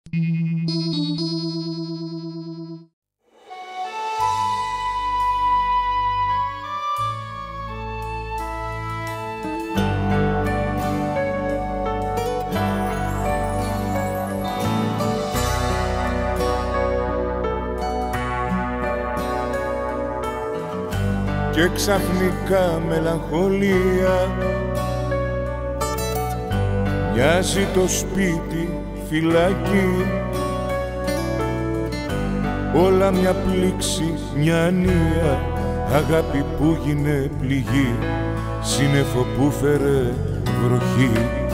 Και ξαφνικά μελαγχολία μοιάζει το σπίτι φυλακή, όλα μια πλήξη, μια ανία, αγάπη που γίνε πληγή, σύννεφο που φέρε βροχή.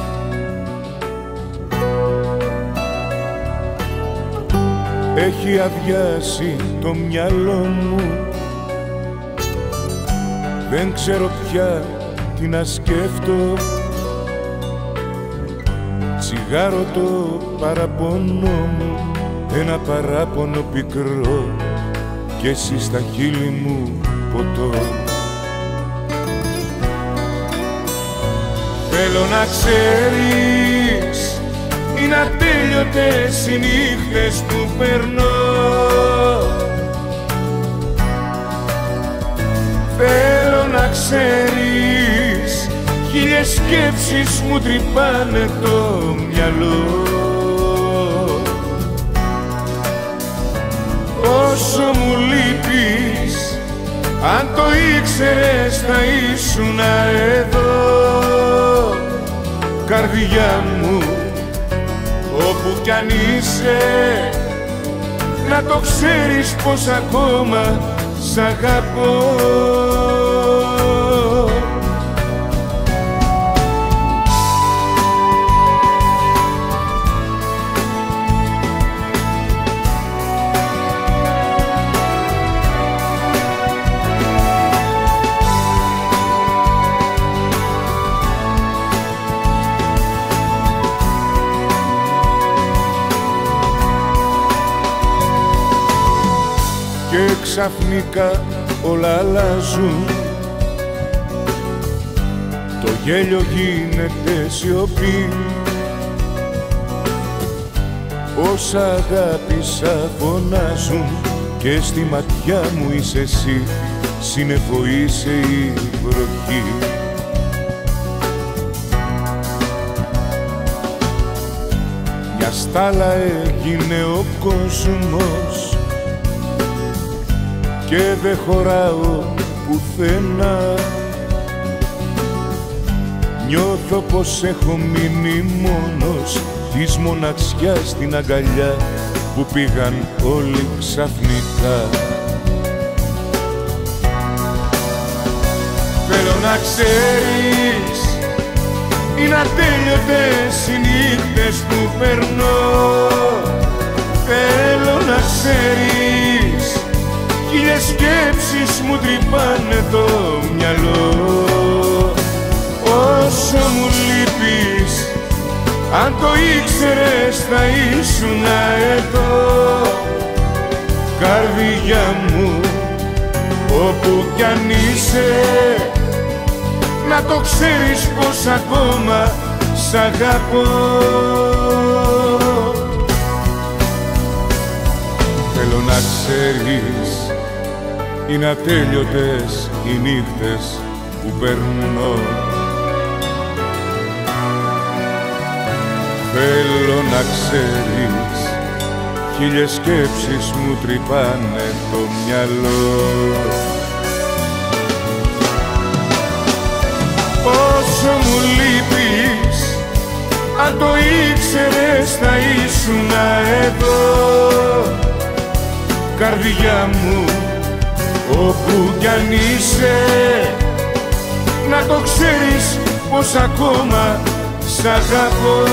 Έχει αδειάσει το μυαλό μου, δεν ξέρω πια τι να σκέφτω. Τσιγάρο το παραπονό μου, ένα παράπονο πικρό, κι εσύ στα χείλη μου ποτό. Θέλω να ξέρεις, είναι ατέλειωτες οι νύχτες που περνώ. Θέλω να ξέρεις, χίλιες σκέψεις μου τρυπάνε το μυαλό. Όσο μου λείπεις, αν το ήξερες θα ήσουν εδώ. Καρδιά μου, όπου κι αν είσαι, να το ξέρεις πως ακόμα σ' αγαπώ. Και ξαφνικά όλα αλλάζουν, το γέλιο γίνεται σιωπή. Όσα αγάπησα φωνάζουν και στη ματιά μου είσαι εσύ, σύννεφο είσαι η βροχή. Μια στάλα έγινε ο κόσμος και δεν χωράω πουθενά. Νιώθω πως έχω μείνει μόνος της μοναξιάς στην αγκαλιά που πήγαν όλοι ξαφνικά. Θέλω να ξέρεις, είναι ατέλειωτες οι νύχτες που περνώ. Θέλω να ξέρεις, χίλιες σκέψεις μου τρυπάνε το μυαλό. Όσο μου λείπεις, αν το ήξερες θα ήσουν εδώ. Καρδιά μου, όπου κι αν είσαι, να το ξέρεις πως ακόμα σ' αγαπώ. Θέλω να ξέρεις, είναι ατέλειωτες οι νύχτες που περνώ. Θέλω να ξέρεις, χίλιες σκέψεις μου τρυπάνε το μυαλό. Όσο μου λείπεις, αν το ήξερες θα ήσουν εδώ. Καρδιά μου, όπου κι αν είσαι, να το ξέρεις πως ακόμα σ' αγαπώ.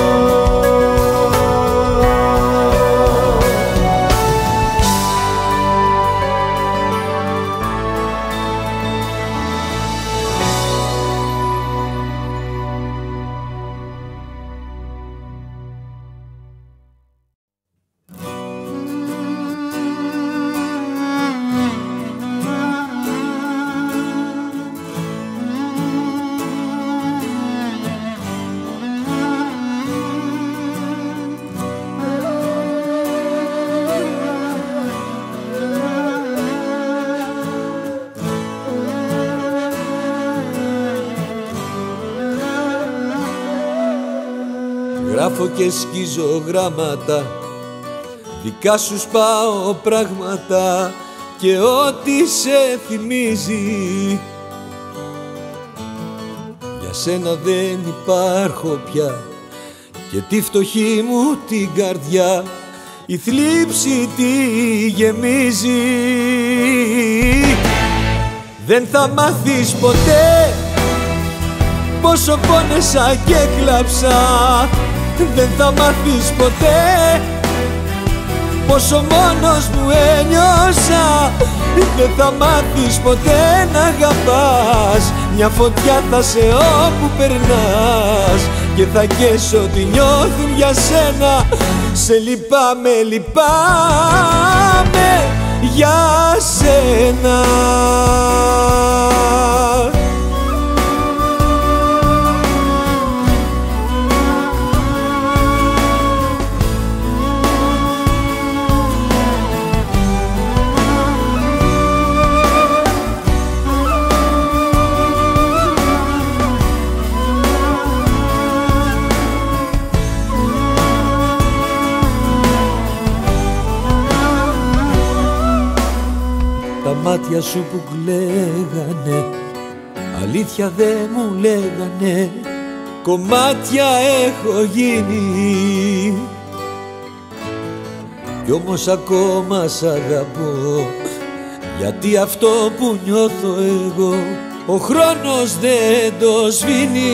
γράφω και σκίζω γράμματα, δικά σου σπάω πράγματα και ό,τι σε θυμίζει. Για σένα δεν υπάρχω πια και τη φτωχή μου την καρδιά η θλίψη τη γεμίζει. Δεν θα μάθεις ποτέ πόσο πόνεσα και κλάψα. Δεν θα μάθεις ποτέ πόσο μόνος μου ένιωσα. Δεν θα μάθεις ποτέ να αγαπάς. Μια φωτιά θα σε όπου περνάς και θα καίσω ό,τι νιώθουν για σένα. Σε λυπάμαι, λυπάμαι για σένα. Τα μάτια σου που κλαίγανε, αλήθεια δε μου λέγανε, κομμάτια έχω γίνει. Κι όμως ακόμα σ' αγαπώ, γιατί αυτό που νιώθω εγώ ο χρόνος δεν το σβήνει.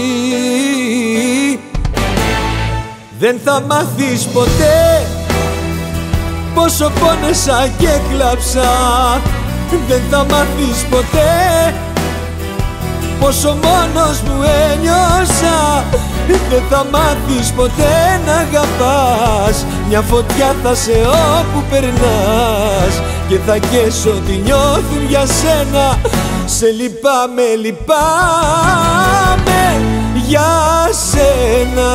Δεν θα μάθεις ποτέ πόσο πόνεσα και κλάψα. Δεν θα μάθεις ποτέ πόσο μόνος μου ένιωσα. Δεν θα μάθεις ποτέ να αγαπάς. Μια φωτιά θα σε όπου περνάς και θα καίσω ό,τι νιώθουν για σένα. Σε λυπάμαι, λυπάμαι για σένα.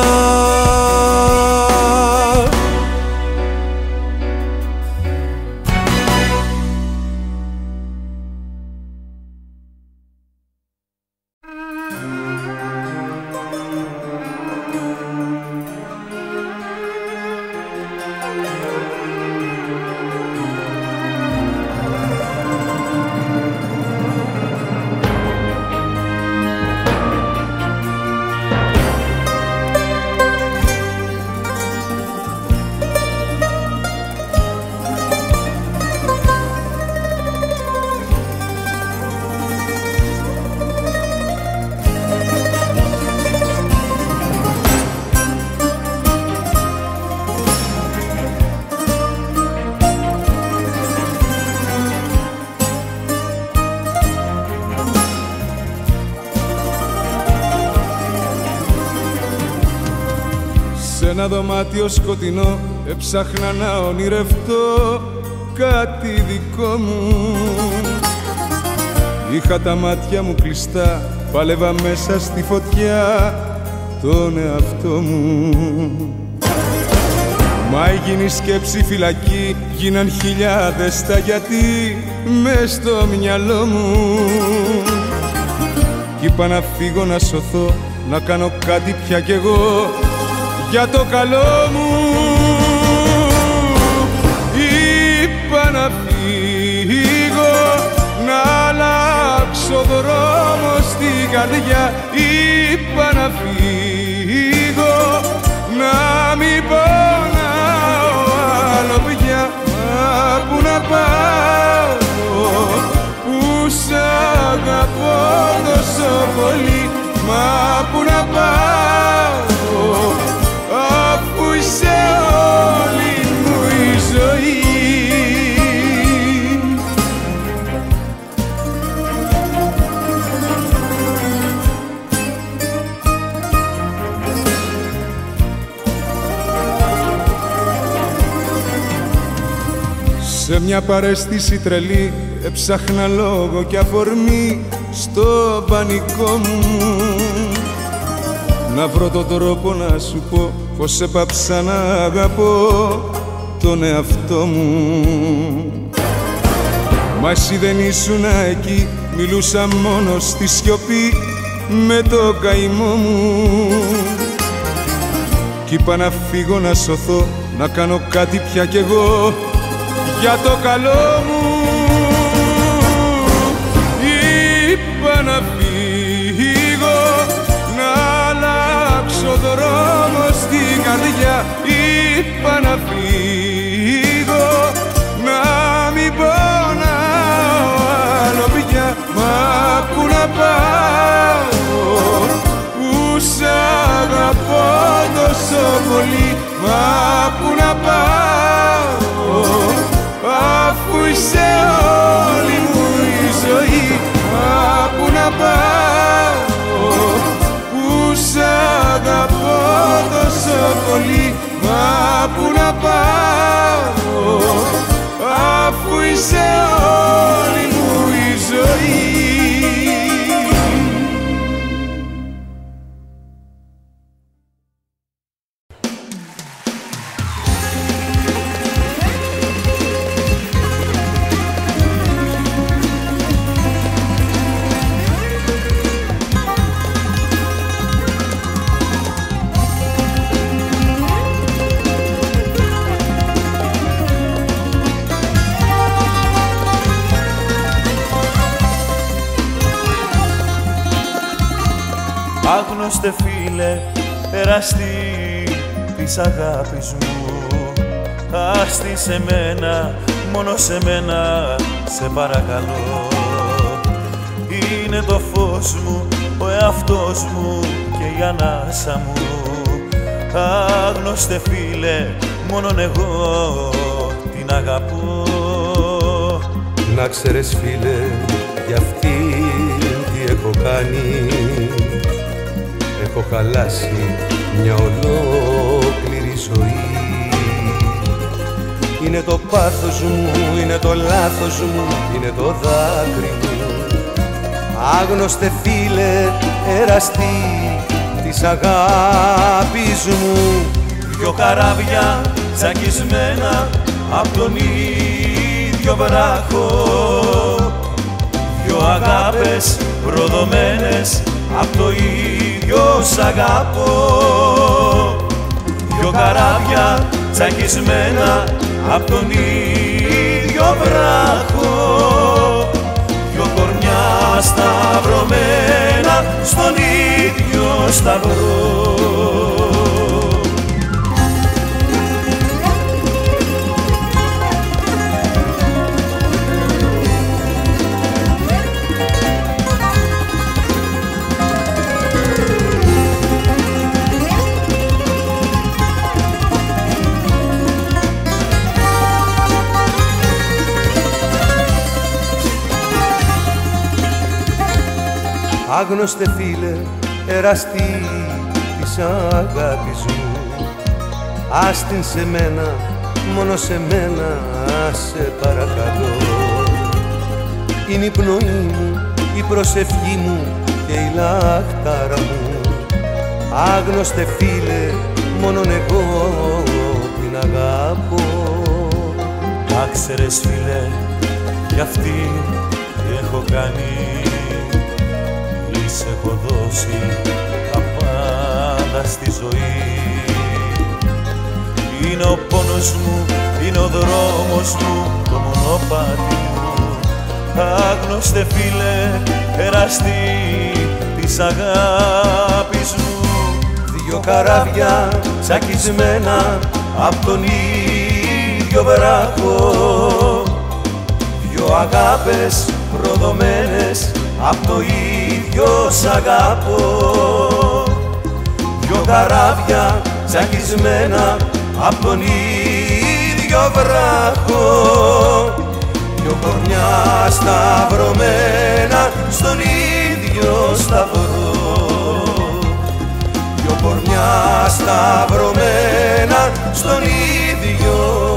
ένα δωμάτιο σκοτεινό έψαχνα να ονειρευτώ κάτι δικό μου. Είχα τα μάτια μου κλειστά, πάλευα μέσα στη φωτιά τον εαυτό μου. Μα έγινε η σκέψη φυλακή, γίναν χιλιάδες τα γιατί μες στο μυαλό μου. Κι είπα να φύγω να σωθώ, να κάνω κάτι πια κι εγώ για το καλό μου. Είπα να φύγω, να αλλάξω δρόμο στην καρδιά. Είπα να φύγω, να μην πονάω άλλο πια. Μα που να πάω, που σ' αγαπώ τόσο πολύ. Μα που να πάω, αφού είσαι όλη μου η ζωή. Σε μια παρέστηση τρελή έψαχνα λόγο και αφορμή στο πανικό μου. Να βρω τον τρόπο να σου πω πως έπαψα να αγαπώ τον εαυτό μου. Μα εσύ δεν ήσουν εκεί, μιλούσα μόνο στη σιωπή με το καημό μου. Κι κι είπα να φύγω να σωθώ, να κάνω κάτι πια κι εγώ για το καλό μου. Είπα να φύγω, να αλλάξω δρόμο στην καρδιά. Είπα να φύγω, να μην πονάω άλλο πια. Μα πού να πάω, που σ' αγαπώ τόσο πολύ. Μα πού να πάω, αφού είσαι όλη μου η ζωή. Μα πού να πάω, που σ' αγαπώ τόσο πολύ. Μα πού να πάω, αφού είσαι όλη μου η ζωή. Άγνωστε φίλε, εραστή της αγάπης μου, άστη σε μένα, μόνο σε μένα, σε παρακαλώ. Είναι το φως μου, ο εαυτός μου και η ανάσα μου. Άγνωστε φίλε, μόνον εγώ την αγαπώ. Να ξέρεις φίλε, για αυτήν τι έχω κάνει. Έχω χαλάσει μια ολόκληρη ζωή. Είναι το πάθος μου, είναι το λάθος μου, είναι το δάκρυ μου. Άγνωστε φίλε, εραστή της αγάπης μου. Δυο καράβια τσακισμένα απ' τον ίδιο βράχο, δυο αγάπες προδομένες απ' το ίδιο σ' αγαπώ. Δυο καράβια τσακισμένα απ' τον ίδιο βράχο, δυο κορμιά σταυρωμένα στον ίδιο σταυρό. Άγνωστε φίλε, εραστή της αγάπης μου, άστην σε μένα, μόνο σε μένα, σε παρακαλώ. Είναι η πνοή μου, η προσευχή μου και η λαχτάρα μου. Άγνωστε φίλε, μόνον εγώ την αγαπώ. Να ξέρεις φίλε, για αυτή τι έχω κάνει. Σ' έχω δώσει τα πάντα στη ζωή. Είναι ο πόνος μου, είναι ο δρόμος μου, το μονοπάτι μου. Άγνωστε φίλε, εραστή της αγάπης μου. Δυο καράβια τσακισμένα απ' τον ίδιο βράχο, δυο αγάπες προδομένες απ' το ίδιο σ' αγαπώ. Δυο καράβια τσακισμένα απ' τον ίδιο βράχο, δυο κορμιά σταυρωμένα στον ίδιο σταυρό. Δυο κορμιά σταυρωμένα στον ίδιο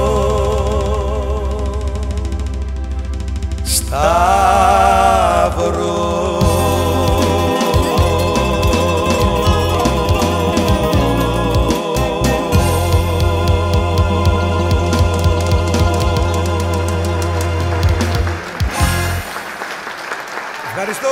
σταυρό. Ευχαριστώ.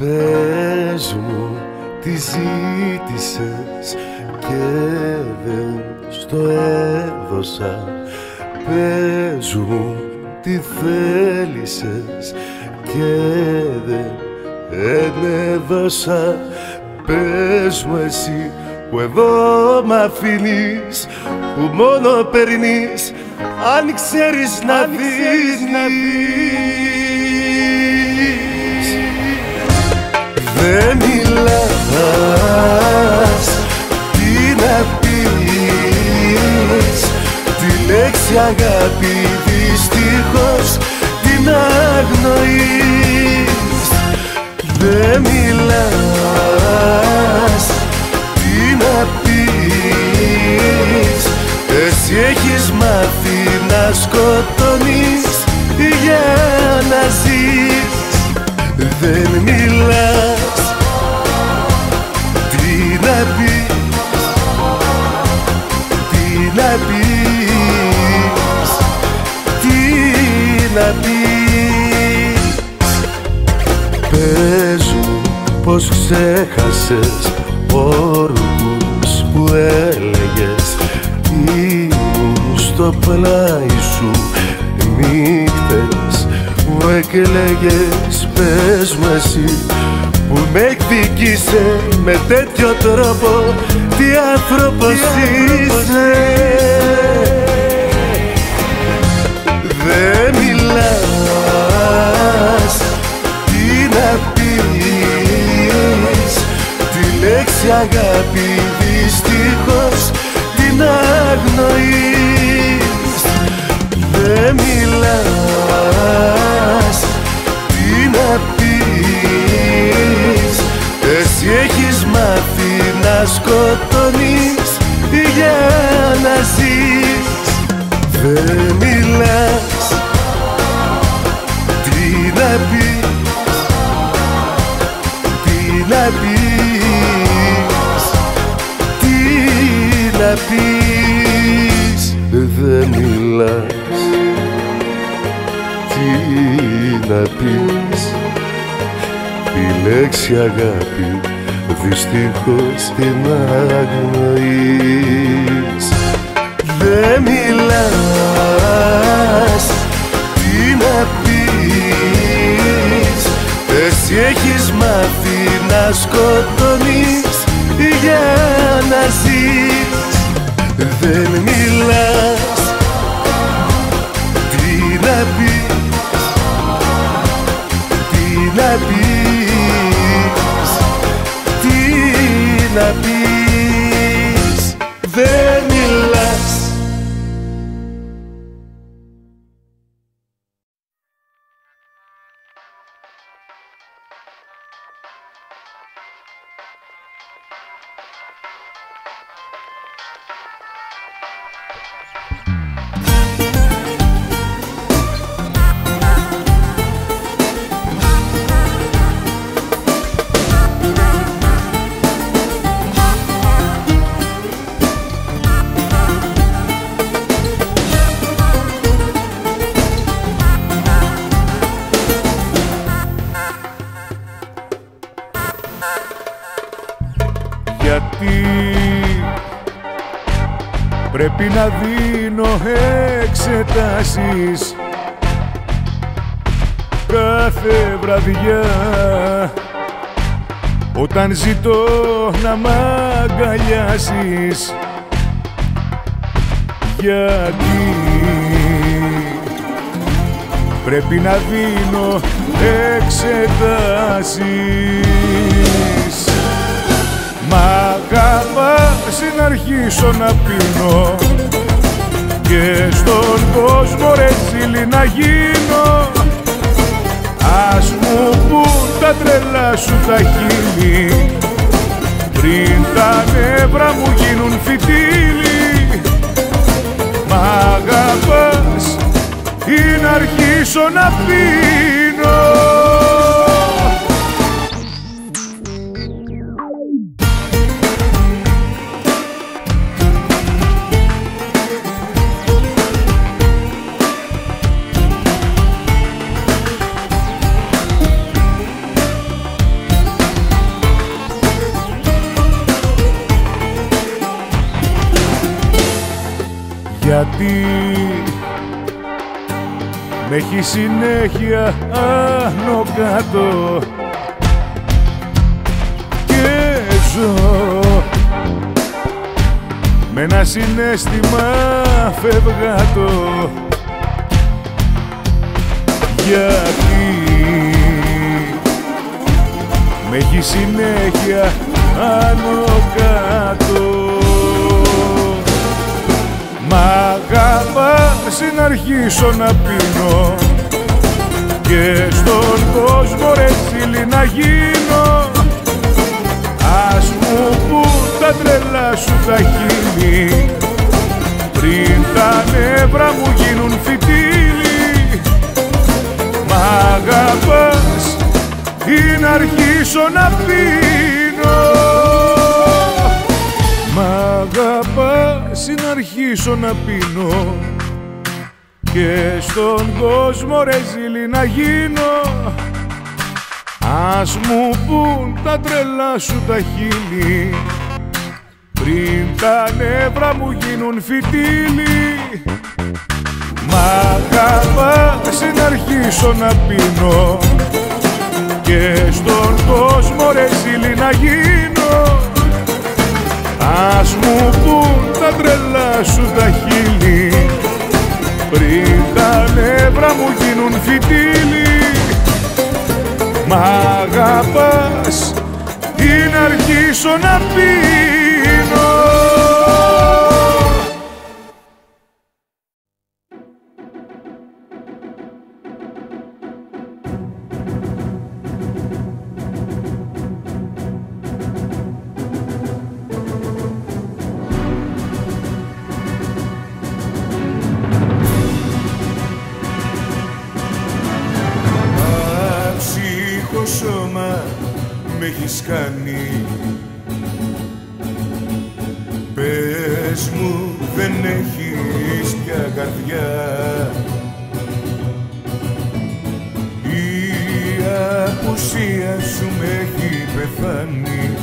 Πες μου τι ζήτησες και δεν στο έδωσα. Πες μου τι θέλησες και δεν έδωσα. Πες μου εσύ που εδώ μ' αφήνεις, που μόνο παίρνεις αν ξέρεις να δίνεις. Δεν μιλάς, τι να πεις, τη λέξη αγάπη δυστυχώς την αγνοείς. Δεν μιλάς, τι να πεις, εσύ έχεις μάθει να σκοτώνεις για να ζεις. Δεν μιλάς, τι να πεις, τι να πεις, τι να πεις. Πες μου πως ξέχασες όρκους που έλεγες. Ήμουν στο πλάι σου νύχτες μου εκλέγες. Πες μου εσύ που με εκδικήσε με τέτοιο τρόπο, τι άνθρωπος είσαι. Δεν μιλάς, τι να πεις, τη λέξη αγάπη δυστυχώς την αγνοείς. Δεν μιλάς, τι να πεις, εσύ έχεις μάθει να σκοτώνεις για να ζεις. Δεν μιλάς, τι να πεις, τι να πεις, τι να πεις. Δεν μιλάς, τι να πεις, τη λέξη αγάπη δυστυχώς την αγνοείς. Δεν μιλάς, τι να πεις, εσύ έχεις μάθει να σκοτώνεις για να ζεις. Δεν μιλάς, τι να πεις, τι να πεις, τι να πεις. Δεν μιλάς. Πρέπει να δίνω εξετάσεις κάθε βραδιά όταν ζητώ να μ' αγκαλιάσεις. Γιατί πρέπει να δίνω εξετάσεις. Μ' αγαπάς να αρχίσω να πίνω και στον κόσμο ρε ζήλι να γίνω. Ας μου πουν τα τρελά σου τα χείλη πριν τα νεύρα μου γίνουν φυτίλι. Μ' αγαπάς ή να αρχίσω να πίνω. Γιατί με έχει συνέχεια άνω κάτω και ζω με ένα συναίσθημα φευγάτο. Γιατί με έχει συνέχεια άνω κάτω. Μ' αγαπάς να αρχίσω να πίνω και στον κόσμο ρε ζήλι να γίνω. Ας μου πουν τα τρελά σου τα χείλη πριν τα νεύρα μου γίνουν φυτίλι. Μ' αγαπάς ή να αρχίσω να πίνω. Μ' αγαπάς ή να αρχίσω να πίνω και στον κόσμο ρε ζήλι να γίνω. Ας μου πουν τα τρελά σου τα χείλη πριν τα νεύρα μου γίνουν φυτίλι. Μ' αγαπάς να αρχίσω να πίνω και στον κόσμο ρε ζήλι να γίνω. Ας μου πουν τα τρελά σου τα χείλη πριν τα νεύρα μου γίνουν φυτίλι. Μ' αγαπάς ή να αρχίσω να πίνω. Σώμα με έχεις κάνει. Πες μου δεν έχεις πια καρδιά. Η απουσία σου με έχει πεθάνει.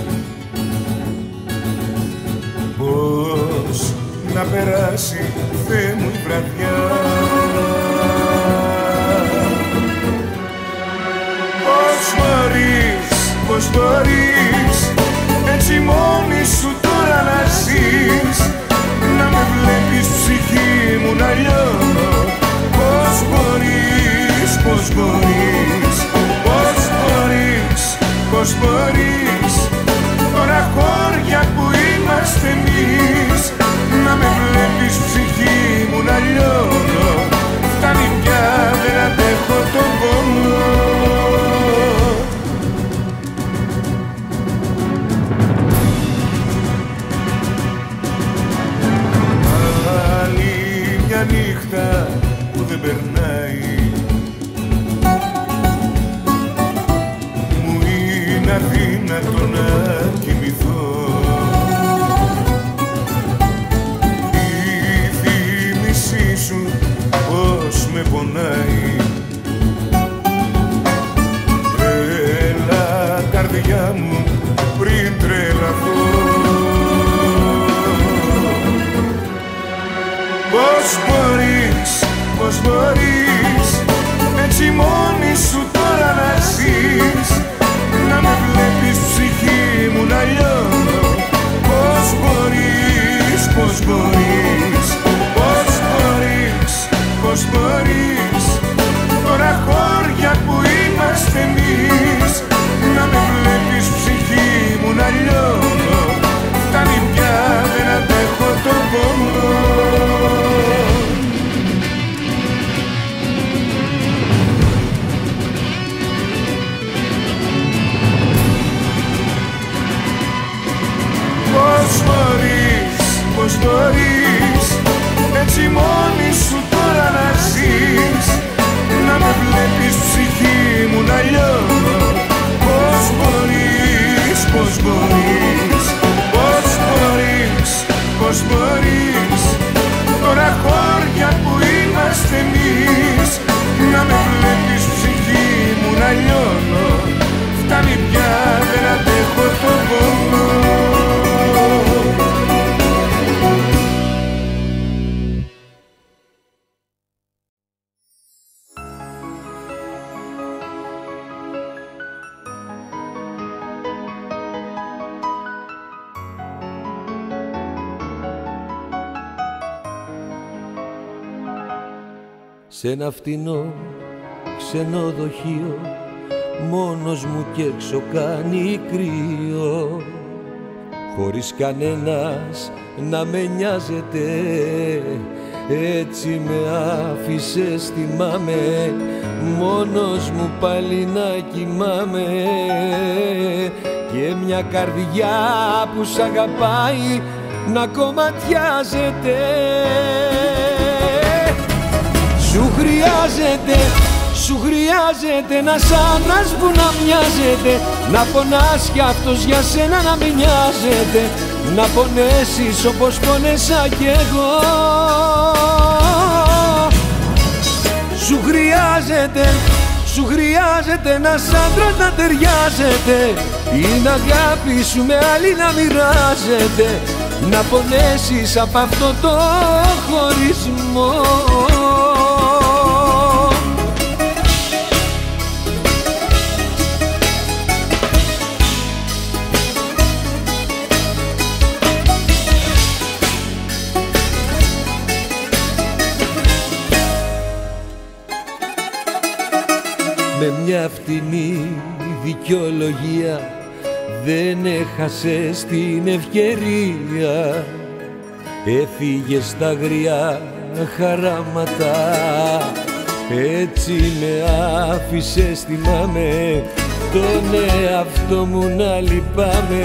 Πώς να περάσει Θεέ μου η βραδιά. Πώς μπορείς έτσι μόνη σου τώρα να ζεις, να με βλέπεις ψυχή μου να λιώνω. Πώς μπορείς, πώς μπορείς, πώς μπορείς, πώς μπορείς τώρα χώρια που είμαστε εμείς, να με βλέπεις ψυχή μου να λιώνω. Φτάνει πια, δεν αντέχω τον πόνο. Νύχτα που δεν περνάει, μου είναι αδύνατο να κοιμηθώ. Η θύμησή σου πως με πονάει. Έλα καρδιά μου πριν τρελαθώ. Πώς μπορείς έτσι μόνη σου τώρα να ζεις, να με βλέπεις ψυχή μου να λιώνω. Πώς μπορείς, πώς μπορείς, πώς μπορείς, πώς μπορείς τώρα χώρια που είμαστε εμείς, να με βλέπεις ψυχή μου να λιώνω. Φτάνει πια, δεν αντέχω τον πόνο. Πώς μπορείς έτσι μόνη σου τώρα να ζεις, να με βλέπεις ψυχή μου να λιώνω. Πώς μπορείς, πώς μπορείς, πώς μπορείς, πώς μπορείς τώρα χώρια που είμαστε εμείς, να με βλέπεις ψυχή μου να λιώνω. Φτάνει πια, δεν αντέχω τον πόνο. σε ένα φτηνό ξενοδοχείο, μόνος μου κι έξω κάνει κρύο, χωρίς κανένας να με νοιάζεται. Έτσι με άφησες, θυμάμαι, μόνος μου πάλι να κοιμάμαι, και μια καρδιά που σ' αγαπάει να κομματιάζεται. Σου χρειάζεται ένας άντρας που να μοιάζεται, να πονάς κι αυτός για σένα να μην νοιάζεται, να πονέσεις όπως πονέσα κι εγώ. Σου χρειάζεται ένας άντρας να ταιριάζεται, την αγάπη σου με άλλη να μοιράζεται, να πονέσεις από αυτό το χωρισμό. Με μια φτηνή δικαιολογία δεν έχασες την ευκαιρία, έφυγες στα αγριά χαράματα, έτσι με άφησες, θυμάμαι, τον εαυτό μου να λυπάμαι,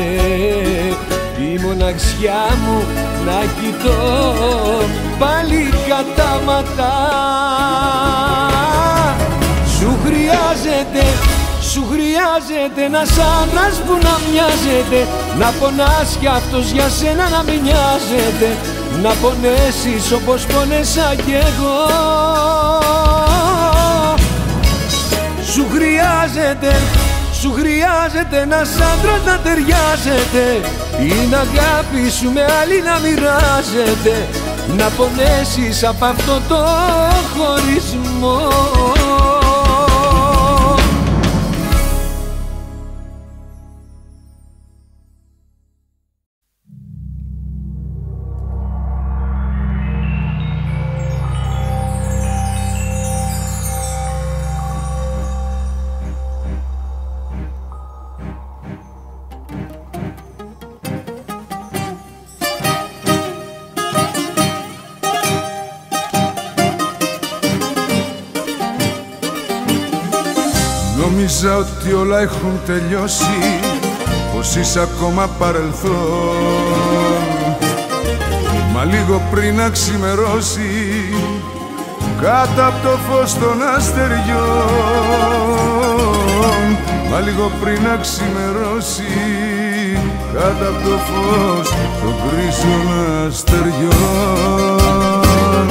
τη μοναξιά μου να κοιτώ πάλι κατάματα. Σου χρειάζεται ένας άντρας που να μοιάζεται, να πονάς κι αυτός για σένα να μην νοιάζεται, να πονέσεις όπως πονέσα κι εγώ. Σου χρειάζεται ένας άντρας να ταιριάζεται, την αγάπη σου με άλλη να μοιράζεται, να πονέσεις από αυτό το χωρισμό. Νόμιζα ότι όλα έχουν τελειώσει, πως είσαι ακόμα παρελθόν, μα λίγο πριν να ξημερώσει, κάτω από το φως των αστεριών, μα λίγο πριν να ξημερώσει, κάτω από το φως των γκρίζων αστεριών.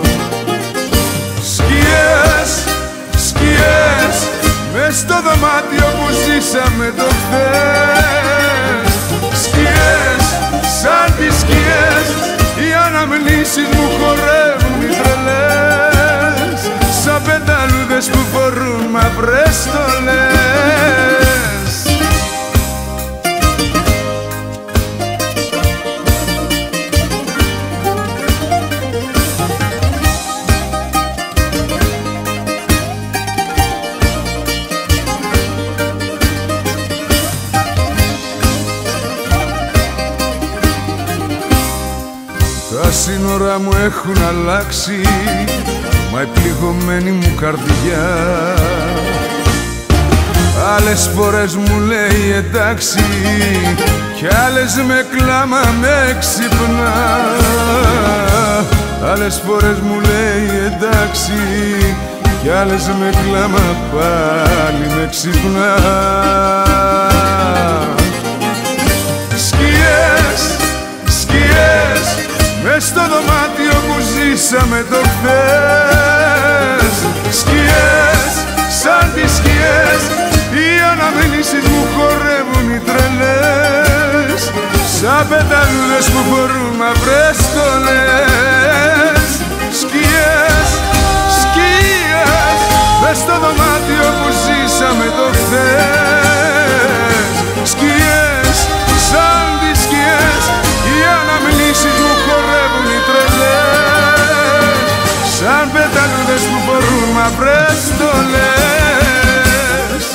Σκιές, μες στο δωμάτιο που ζήσαμε το χθες, σκιές, σαν τις σκιές, οι αναμνήσεις μου χορεύουν οι τρελές, σαν πεταλούδες που φορούν μαύρες στολές. Τα σύνορα μου έχουν αλλάξει, μα η πληγωμένη μου καρδιά άλλες φορές μου λέει εντάξει, κι άλλες με κλάμα με ξυπνά. Άλλες φορές μου λέει εντάξει, κι άλλες με κλάμα πάλι με ξυπνά. Σκιές, μες στο δωμάτιο που ζήσαμε το χθες, σκιές, σαν τις σκιές, οι αναμνήσεις μου χορεύουν οι τρελές, σαν πεταλούδες που φορούν μαύρες στολές. Σκιές, μες στο δωμάτιο που ζήσαμε το χθες, σκιές, σαν τις σκιές, οι αναμνήσεις μου χορεύουν οι τρελές, σαν πεταλούδες μαύρες στολές.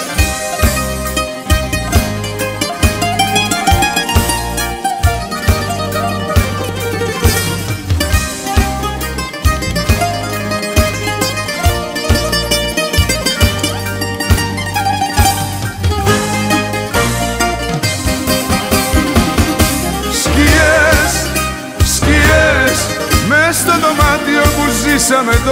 Στο δωμάτιο που ζήσαμε το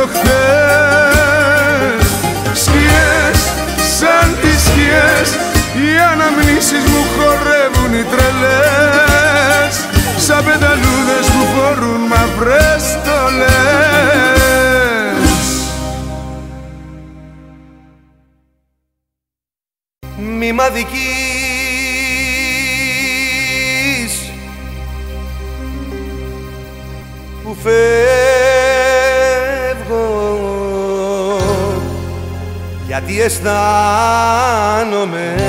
χθες, σκιές σαν τις σκιές, οι αναμνήσεις μου χορεύουν οι τρελές, σαν πεταλούδες που φορούν μαύρες στολές. Μη μ' αδικείς που φεύγω, γιατί αισθάνομαι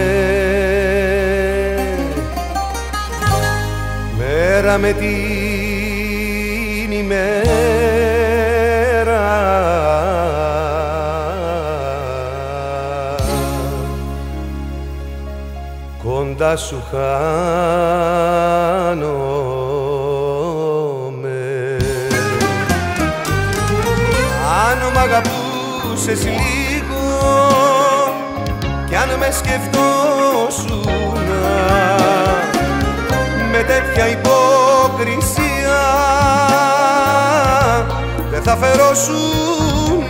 μέρα με την ημέρα κοντά σου χάνομαι. Αν μ' αγαπούσες λίγο κι αν με σκεφτόσουν με τέτοια υποκρισία δεν θα φερόσουν.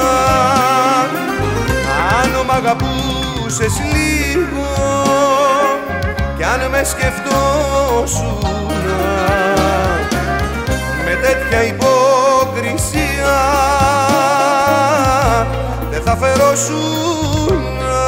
Αν μ' αγαπούσες λίγο κι αν με σκεφτόσουν με τέτοια υποκρισία δεν θα φερόσουν.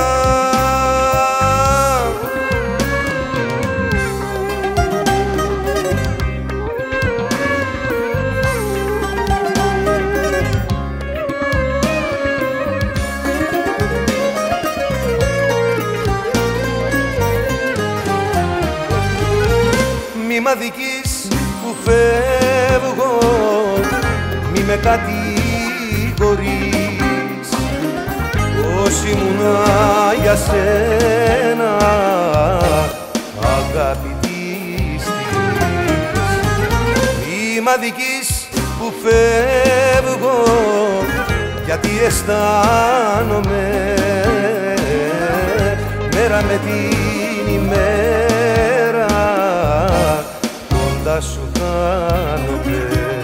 Μη μ' αδικείς που φεύγω, μη με κατηγορείς, πως ήμουνα για σένα αγάπη της στιγμής. Μη μ' αδικείς που φεύγω, γιατί αισθάνομαι μέρα με την ημέρα κοντά σου χάνομαι.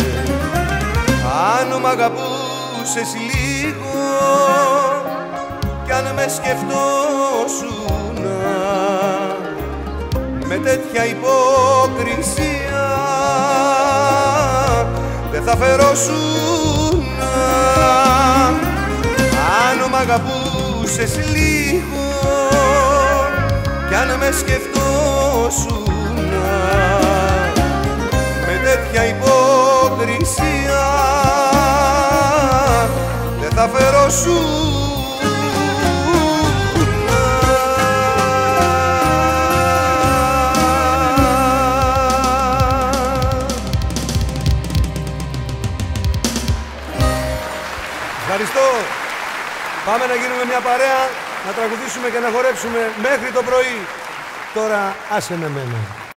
Αν μ' αγαπούσες λίγο κι αν με σκεφτόσουν με τέτοια υποκρισία δεν θα φερόσουν. Αν μ' αγαπούσες λίγο κι αν με σκεφτόσουν με τέτοια υποκρισία δεν θα φερόσουν. Ευχαριστώ. Πάμε να γίνουμε μια παρέα, να τραγουδήσουμε και να χορέψουμε μέχρι το πρωί. Τώρα άσε με μένα.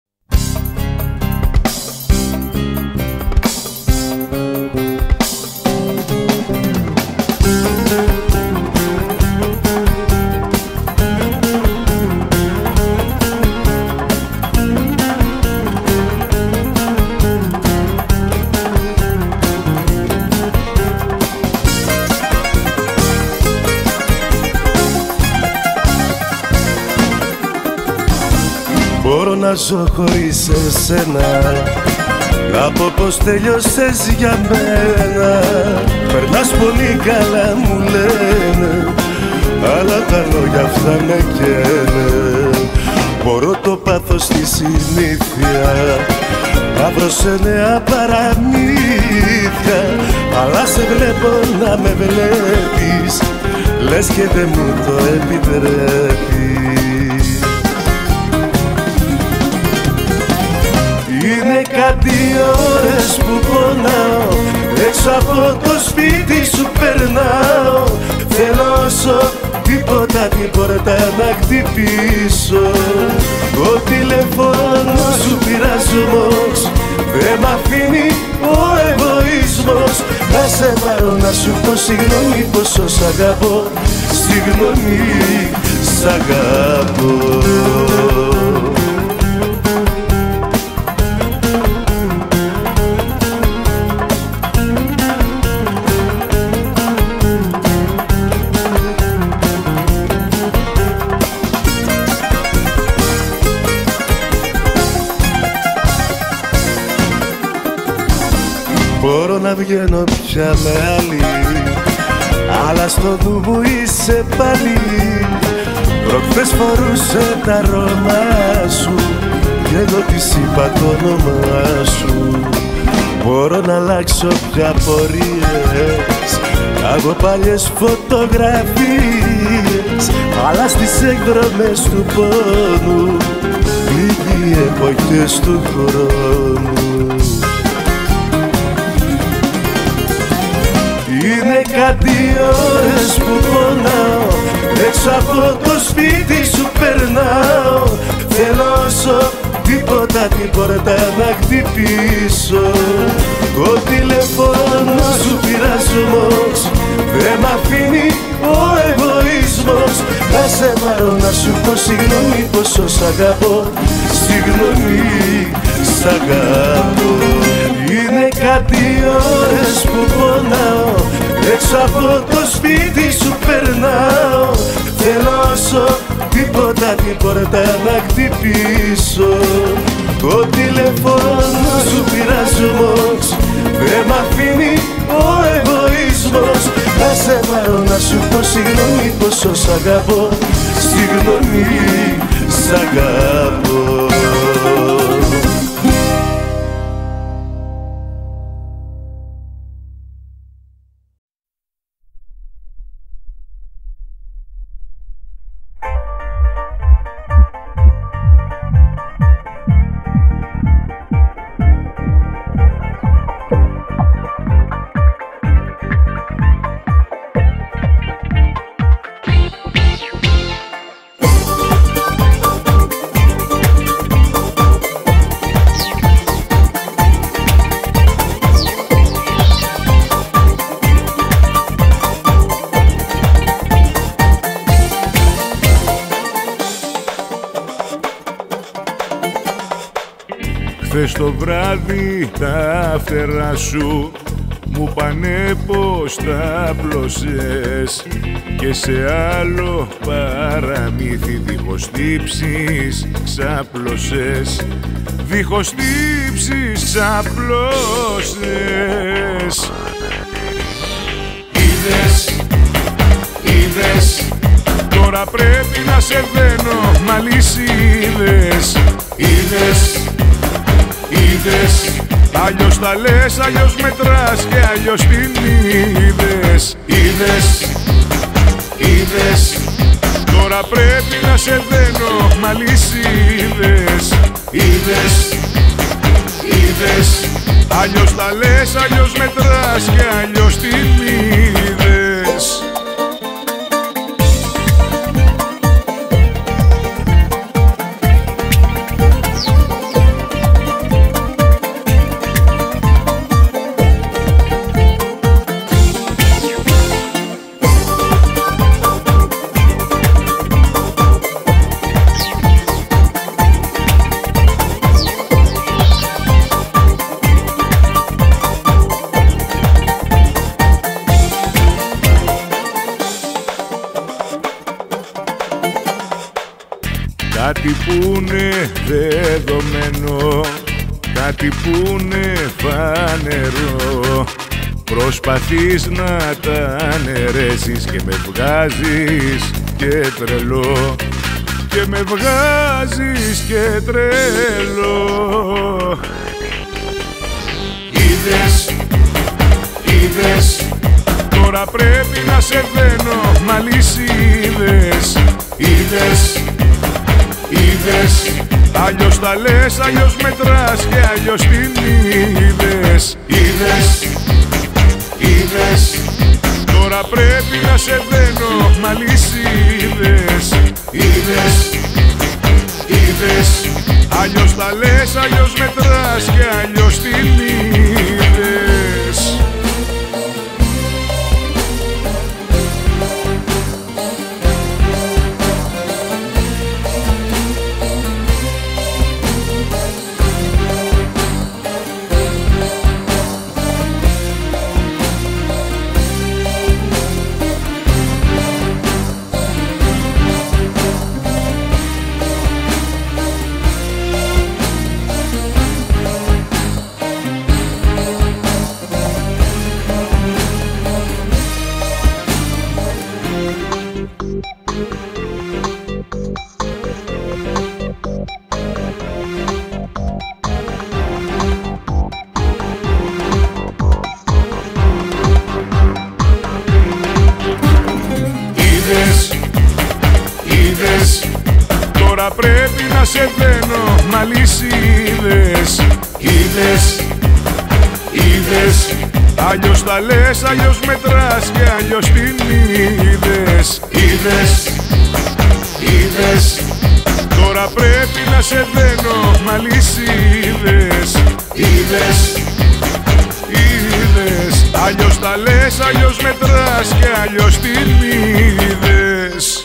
Μπορώ να ζω χωρίς εσένα, να πω πως τέλειωσες για μένα. Περνάς πολύ καλά μου λένε, αλλά τα λόγια αυτά με καίνε. Μπορώ το πάθος στη συνήθεια να βρω σε νέα παραμύθια, αλλά σε βλέπω να με βλέπεις, λες και δεν μου το επιτρέπεις. Είναι κάτι ώρες που πονάω έξω από το σπίτι σου περνάω. Θέλω όσο τίποτα την πόρτα να χτυπήσω. Το τηλεφώνο σου πειράζει όμως, δεν μ' αφήνει ο εγωισμός. Να σε πάρω να σου πω συγγνώμη πόσο σ' αγαπώ. Συγγνώμη, σ' αγαπώ. Μπορώ να βγαίνω πια με άλλη, αλλά στο νου μου είσαι πάλι. Προχθές φορούσε τα αρώμα σου και εγώ της είπα το όνομά σου. Μπορώ να αλλάξω πια πορείες, κάνω παλιές φωτογραφίες, αλλά στις εκδρομές του πόνου οι εποχές του χρόνου. Είναι κάτι ώρες που πονάω, έξω από το σπίτι σου περνάω. Θέλω όσο τίποτα την πόρτα να χτυπήσω. Το τηλεφώνο σου πειράζει όμως, δεν μ' αφήνει ο εγωισμός. Να σε πάρω να σου πω συγγνώμη πόσο σ' αγαπώ. Συγγνώμη, σ' αγαπώ. Είναι κάτι ώρες που πονάω, έξω από το σπίτι σου περνάω. Θέλω όσο τίποτα την πόρτα να χτυπήσω. Το τηλεφώνο σου πειράζει όμως, δεν μ' αφήνει ο εγωισμός. Να σε πάρω να σου πω συγγνώμη πόσο σ' αγαπώ. Συγγνώμη, σ' αγαπώ. Χθες το βράδυ τα φτερά σου μου πάνε πως τα πλώσες και σε άλλο παραμύθι δίχως τύψεις ξάπλωσες. Δίχως τύψεις ξάπλωσες. Είδες, τώρα πρέπει να σε δένω μ' αλυσίδες. Είδες, αλλιώς τα λες, αλλιώς μετράς και αλλιώς την είδες. Είδες, τώρα πρέπει να σε δένω μ' αλυσίδες. Είδες, αλλιώς τα λες, αλλιώς μετράς και αλλιώς την είδες. Κάτι που είναι δεδομένο, κάτι που είναι φανερό, προσπαθείς να τα αναιρέσεις και με βγάζεις και τρελό. Και με βγάζεις και τρελό. Είδες, τώρα πρέπει να σε δένω μ' αλυσίδες. Είδες, αλλιώς τα λες, αλλιώς μετράς και αλλιώς την είδες. Είδες, Αλλιώς τα λες, αλλιώς μετράς και αλλιώς την είδες. Τώρα πρέπει να σε δένω μ' αλυσίδες. Είδες, αλλιώς τα λες, αλλιώς μετράς και αλλιώς την είδες. Είδες, τώρα πρέπει να σε δένω μ' αλυσίδες. Είδες, αλλιώς τα λες, αλλιώς μετράς και αλλιώς την είδες.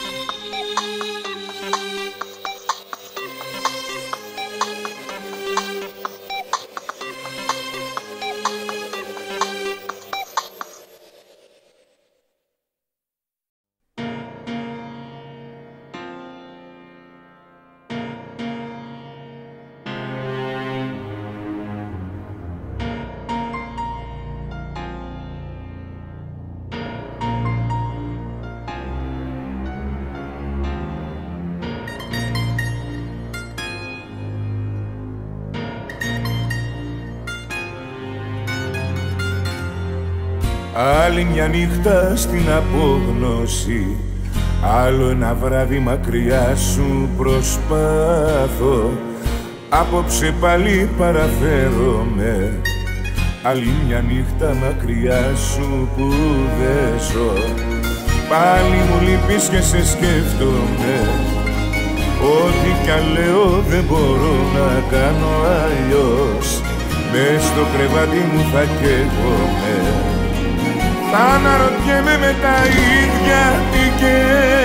Άλλη μια νύχτα στην απόγνωση, άλλο ένα βράδυ μακριά σου προσπάθω. Απόψε πάλι παραφέρομαι, άλλη μια νύχτα μακριά σου που δεν ζω. Πάλι μου λείπεις και σε σκέφτομαι, ό,τι κι αν λέω δεν μπορώ να κάνω αλλιώς. Μες στο κρεβάτι μου θα καίγομαι, θα αναρωτιέμαι με τα ίδια τι και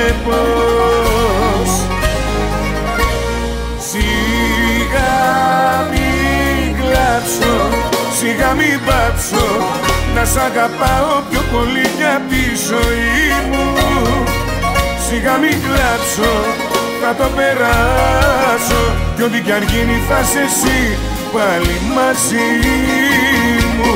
πώς. Σιγά μην κλάψω, σιγά μην πάψω, να σ' αγαπάω πιο πολύ για τη ζωή μου. Σιγά μην κλάψω, θα το περάσω, κι ό,τι κι αν γίνει θα είσαι εσύ πάλι μαζί μου.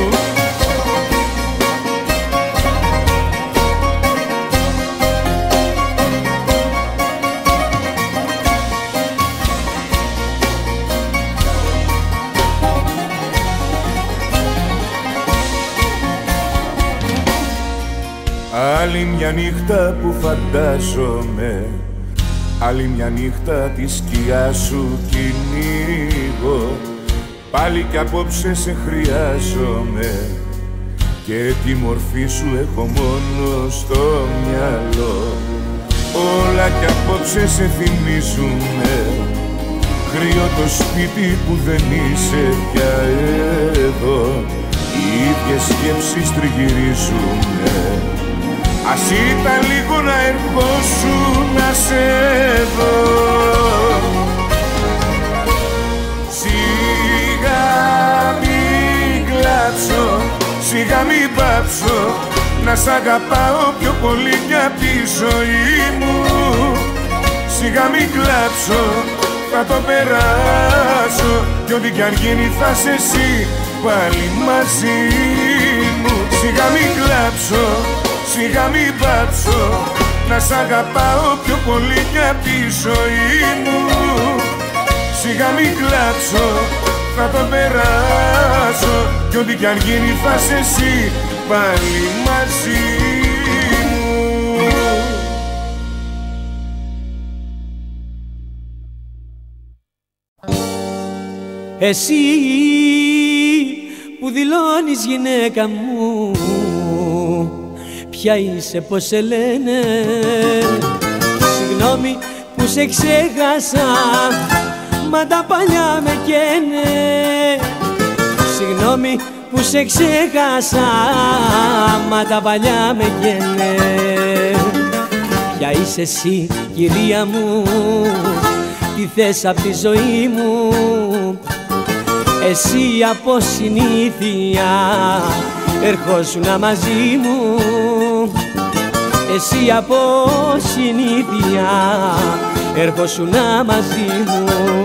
Άλλη μια νύχτα που φαντάζομαι, άλλη μια νύχτα τη σκιά σου κυνηγώ. Πάλι κι απόψε σε χρειάζομαι και τη μορφή σου έχω μόνο στο μυαλό. Όλα κι απόψε σε θυμίζουνε, κρύο το σπίτι που δεν είσαι πια εδώ. Οι ίδιες σκέψεις τριγυρίζουνε, ας ήταν λίγο να ερχόσουν να σε δω. Σιγά μην κλάψω, σιγά μην πάψω, να σ' αγαπάω πιο πολύ για τη ζωή μου. Σιγά μην κλάψω, θα το περάσω, κι ό,τι κι αν γίνει θα είσαι εσύ πάλι μαζί μου. Σιγά μην κλάψω, σιγά μην πάψω, να σ' αγαπάω πιο πολύ για τη ζωή μου. Σιγά μην κλάψω, θα το περάσω, κι ό,τι κι αν γίνει θα είσαι εσύ πάλι μαζί μου. Εσύ που δηλώνεις γυναίκα μου, ποια είσαι, πως σε λένε? Συγγνώμη που σε ξέχασα, μ' μα τα παλιά με καίνε. Συγγνώμη που σε ξέχασα, μα τα παλιά με καίνε. Ποια είσαι εσύ κυρία μου, τι θες απ' τη ζωή μου? Εσύ από συνήθεια ερχόσουνα μαζί μου. Εσύ από συνήθεια ερχόσουνα μαζί μου.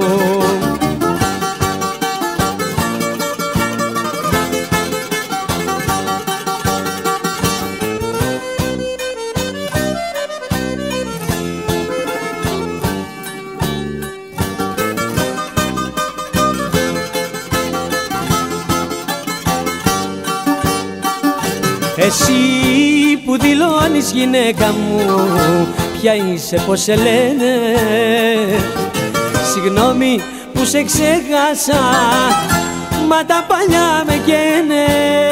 Εσύ που δηλώνεις γυναίκα μου, ποια είσαι, πως σε λένε? Συγγνώμη που σε ξέχασα, μα τα παλιά με καίνε.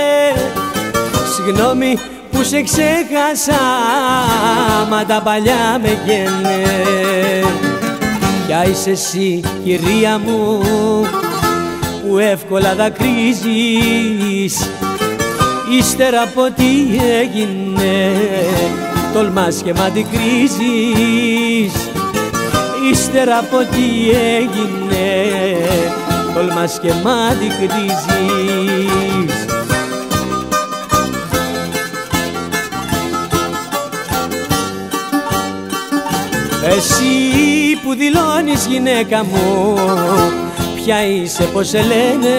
Συγγνώμη που σε ξέχασα, μα τα παλιά με καίνε. Ποια είσαι εσύ κυρία μου, που εύκολα δακρύζεις ύστερα από τι έγινε? Τολμάς και μ' αντικρίζεις. Ύστερα από τι έγινε, τολμάς και μ' αντικρίζεις. Εσύ που δηλώνεις γυναίκα μου, ποια είσαι, πως σε λένε?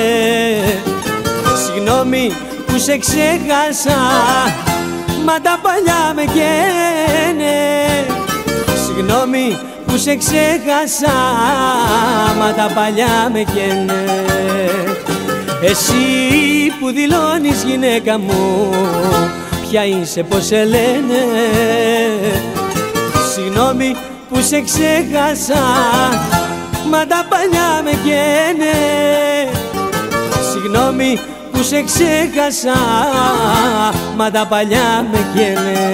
Συγγνώμη που σε ξέχασα, μα τα παλιά με καίνε. Συγγνώμη που σε ξέχασα, μα τα παλιά με καίνε. Εσύ που δηλώνεις γυναίκα μου, ποια είσαι, πως σε λένε? Συγγνώμη που σε ξέχασα, μα τα παλιά με καίνε. Συγγνώμη που σε ξέχασα, μα τα παλιά με καίνε.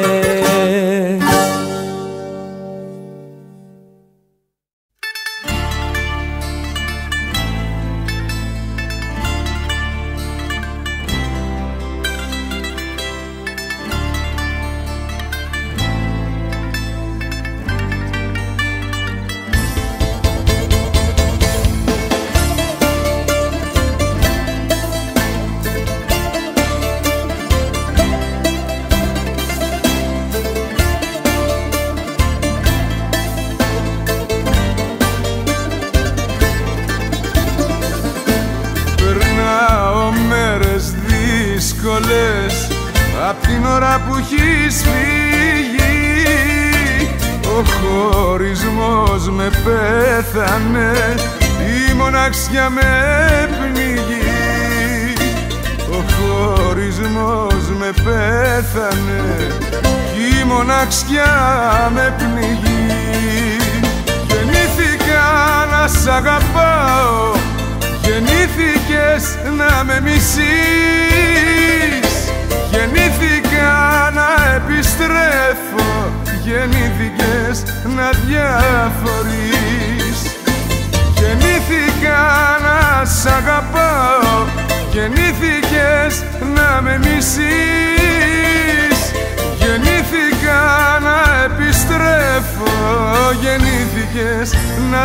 Απ' την ώρα που έχεις φύγει, ο χωρισμός με πέθανε, η μοναξιά με πνίγει. Ο χωρισμός με πέθανε, η μοναξιά με πνίγει. Γεννήθηκα να σ' αγαπάω, γεννήθηκες να με μισείς. Γεννήθηκα να επιστρέφω, γεννήθηκες να διαφορείς. Γεννήθηκα να σ' αγαπάω, γεννήθηκες να με μισείς. Γεννήθηκα να επιστρέφω, γεννήθηκες να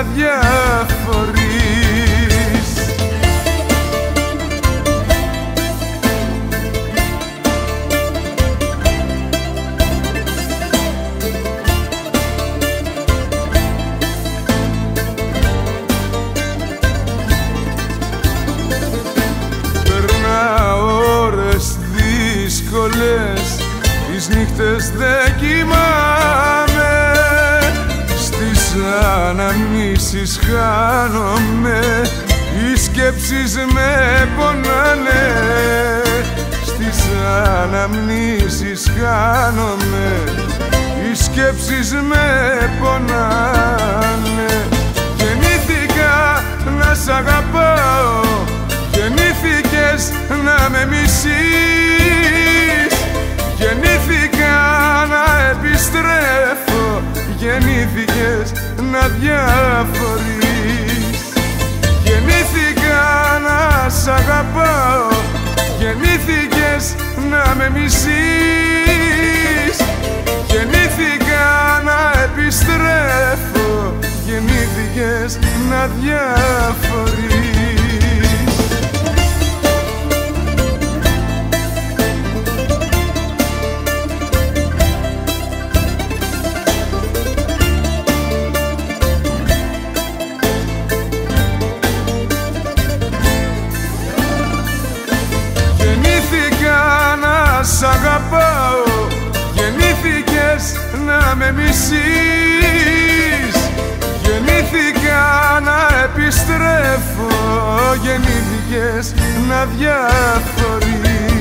διαφορείς. Τις νύχτες δεν κοιμάμαι, στις αναμνήσεις χάνομαι, οι σκέψεις με πονάνε. Στις αναμνήσεις χάνομαι, οι σκέψεις με πονάνε. Γεννήθηκα να σ' αγαπάω, γεννήθηκες να με μισείς. Γεννήθηκα να επιστρέφω, γεννήθηκες να διαφορείς. σ' αγαπάω, γεννήθηκες να με μισείς. Γεννήθηκα να επιστρέφω, γεννήθηκες να διαφορείς. Σ' αγαπάω, γεννήθηκες να με μισείς. Γεννήθηκα να επιστρέφω, γεννήθηκες να διαφορείς.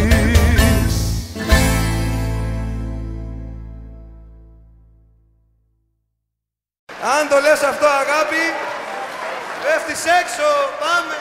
Αν το λες αυτό αγάπη, πέφτεις έξω, πάμε.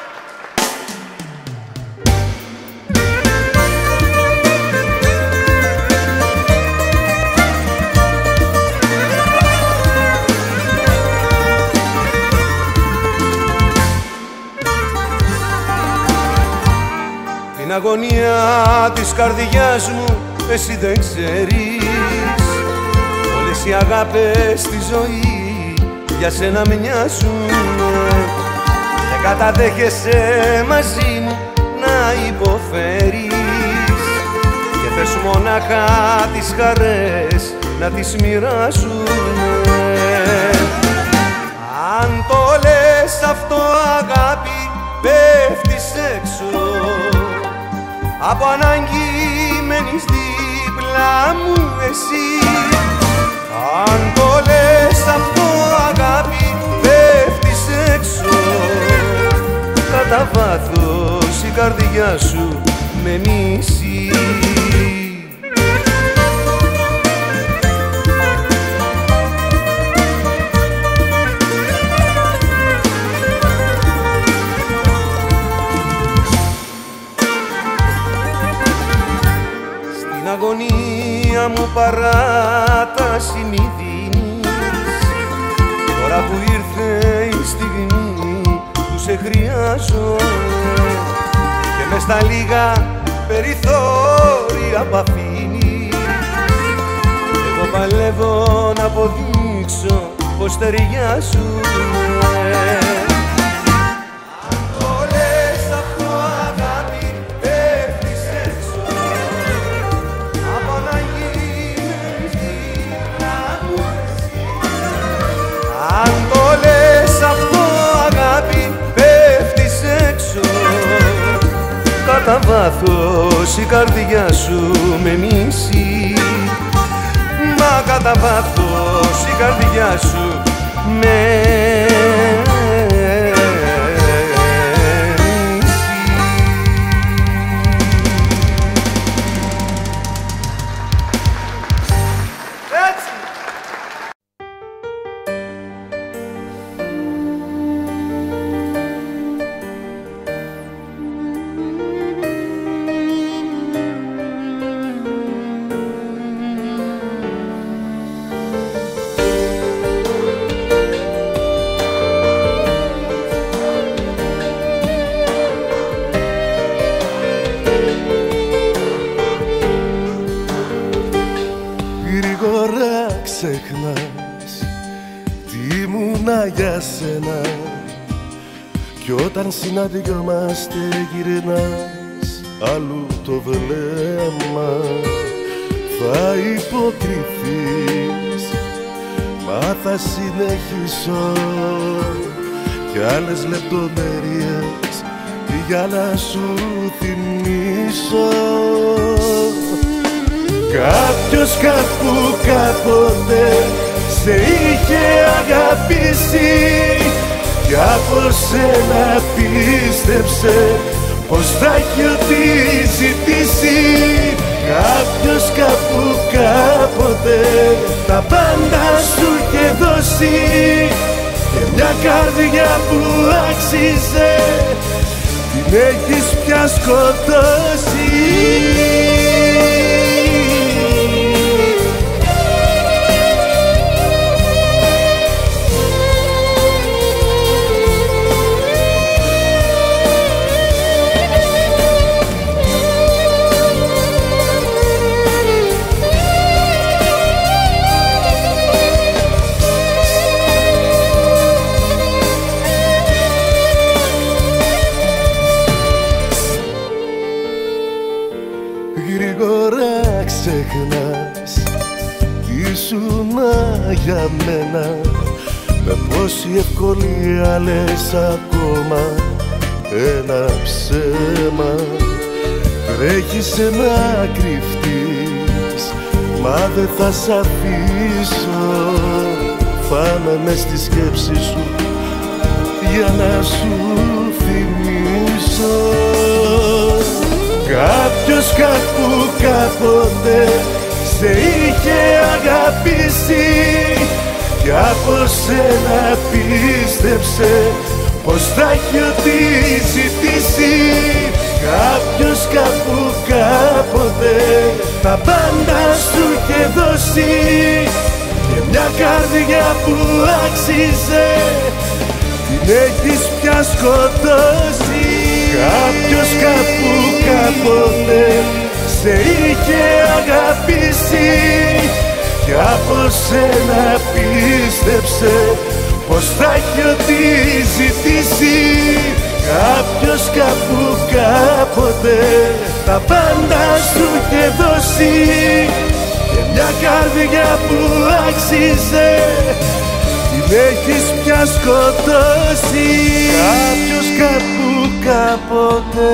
Την αγωνία της καρδιάς μου εσύ δεν ξέρεις. Όλες οι αγάπες στη ζωή για σένα μοιάζουνε. Δεν καταδέχεσαι μαζί μου να υποφέρεις. Και θες μονάχα τις χαρές να τις μοιράζουνε. Αν το λες αυτό αγάπη, πέφτεις έξω. Από ανάγκη μένεις δίπλα μου εσύ. Αν το λες αυτό αγάπη, πέφτεις έξω. Κατά βάθος η καρδιά σου με μισεί. Αγωνία μου παράταση μη δίνεις. Τώρα που ήρθε η στιγμή που σε χρειάζομαι και μες στα λίγα περιθώρια που αφήνεις, εγώ παλεύω να αποδείξω πως ταιριάζουμε. Αν το λες αυτό αγάπη, πέφτεις έξω. Κατά βάθος η καρδιά σου με μισεί. Μα κατά βάθος η καρδιά σου με ξεχνάς τι ήμουνα για σένα. Κι όταν συναντιόμαστε γυρνάς αλλού το βλέμμα. Θα υποκριθείς, μα θα συνεχίσω κι άλλες λεπτομέρειες για να σου θυμίσω. Κάποιος κάπου κάποτε σε είχε αγαπήσει κι από σένα πίστεψε πως θα έχει ό,τι ζητήσει. Κάποιος κάπου κάποτε τα πάντα σου είχε δώσει και μια καρδιά που άξιζε την έχεις πια σκοτώσει. ξεχνάς τι ήσουνα για μένα. Με πόση ευκολία λες ακόμα ένα ψέμα. Τρέχεις να κρυφτείς, μα δεν θα σ' αφήσω. Φάμε μες στη σκέψη σου για να σου θυμίσω. Κάποιος κάπου κάποτε σε είχε αγαπήσει κι από σένα πίστεψε πως θα έχει ό,τι ζητήσει. Κάποιος κάπου κάποτε τα πάντα σου είχε δώσει και μια καρδιά που άξιζε την έχεις πια σκοτώσει. Κάποιος κάπου κάποτε σε είχε αγαπήσει κι από σένα πίστεψε πως θα έχει ό,τι ζητήσει. Κάποιος κάπου κάποτε τα πάντα σου είχε δώσει και μια καρδιά που άξιζε την έχεις πια σκοτώσει. Κάποιος κάπου κάποτε.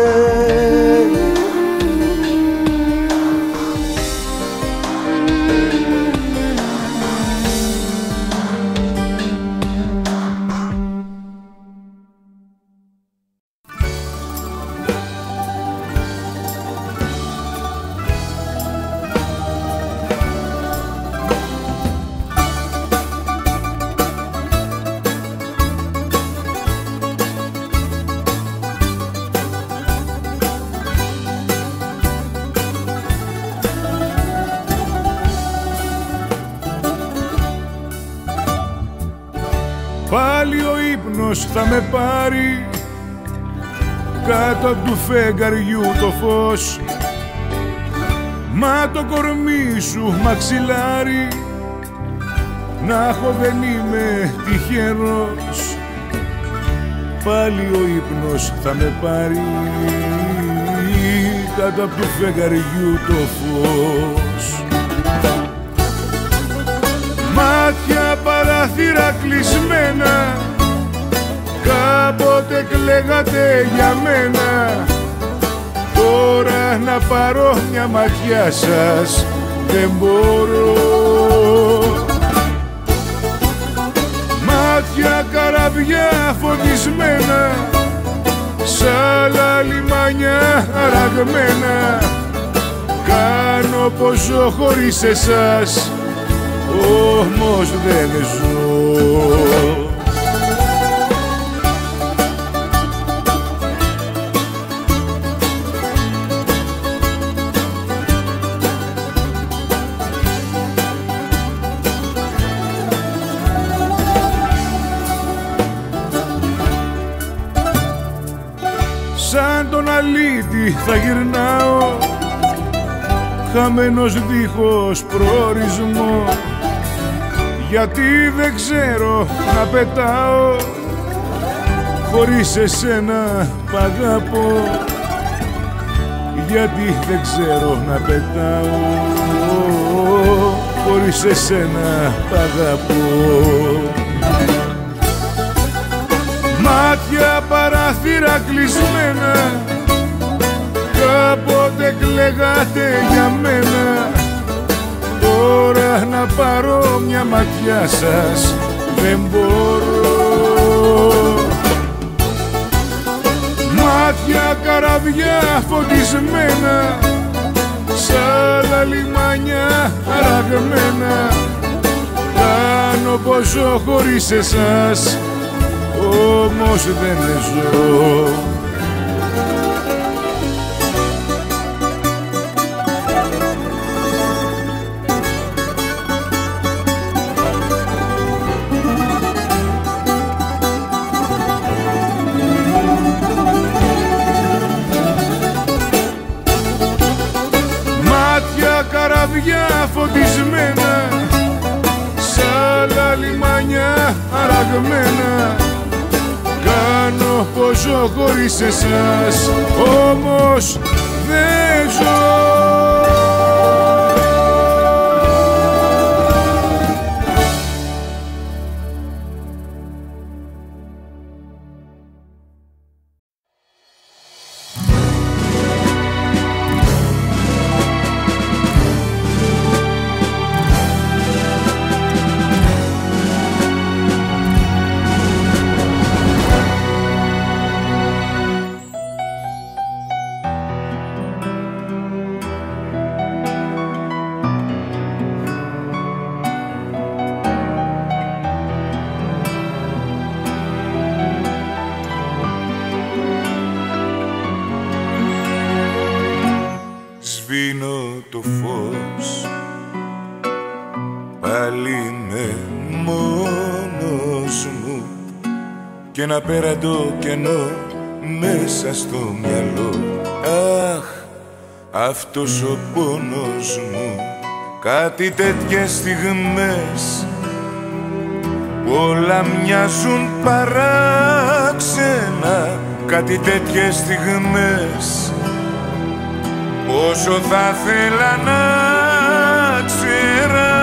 Πάλι ο ύπνος θα με πάρει κάτω απ' του φεγγαριού το φως. Μα το κορμί σου μαξιλάρι να έχω δεν είμαι τυχερός. Πάλι ο ύπνος θα με πάρει κάτω απ' του φεγγαριού το φως. Μάτια παράθυρα κλεισμένα κάποτε κλαίγατε για μένα. Τώρα να πάρω μια ματιά σας δεν μπορώ. Μάτια καραβιά φωτισμένα σ' άλλα λιμάνια αραγμένα. Κάνω πως ζω χωρίς εσάς όμως δεν ζω. Σαν τον αλήτη θα γυρνάω χαμένος δίχως προορισμό. Γιατί δεν ξέρω να πετάω χωρίς εσένα π' αγαπώ. Γιατί δεν ξέρω να πετάω χωρίς εσένα π' αγαπώ. Μάτια παράθυρα κλεισμένα κάποτε κλαίγατε για μένα. Τώρα να πάρω μια ματιά σας δεν μπορώ. Μάτια καραβιά φωτισμένα σ' άλλα λιμάνια αραγμένα. Κάνω πως ζω χωρίς εσάς όμως δεν ζω. Καραβιά φωτισμένα σ' άλλα λιμάνια αραγμένα. Κάνω πως ζω χωρίς εσάς όμως δεν ζω. Σβήνω το φως, πάλι είμαι μόνος μου και ένα πέραντο κενό μέσα στο μυαλό. Αχ, αυτός ο πόνος μου. Κάτι τέτοιες στιγμές όλα μοιάζουν παράξενα. Κάτι τέτοιες στιγμές όσο θα θέλα να ξέρα.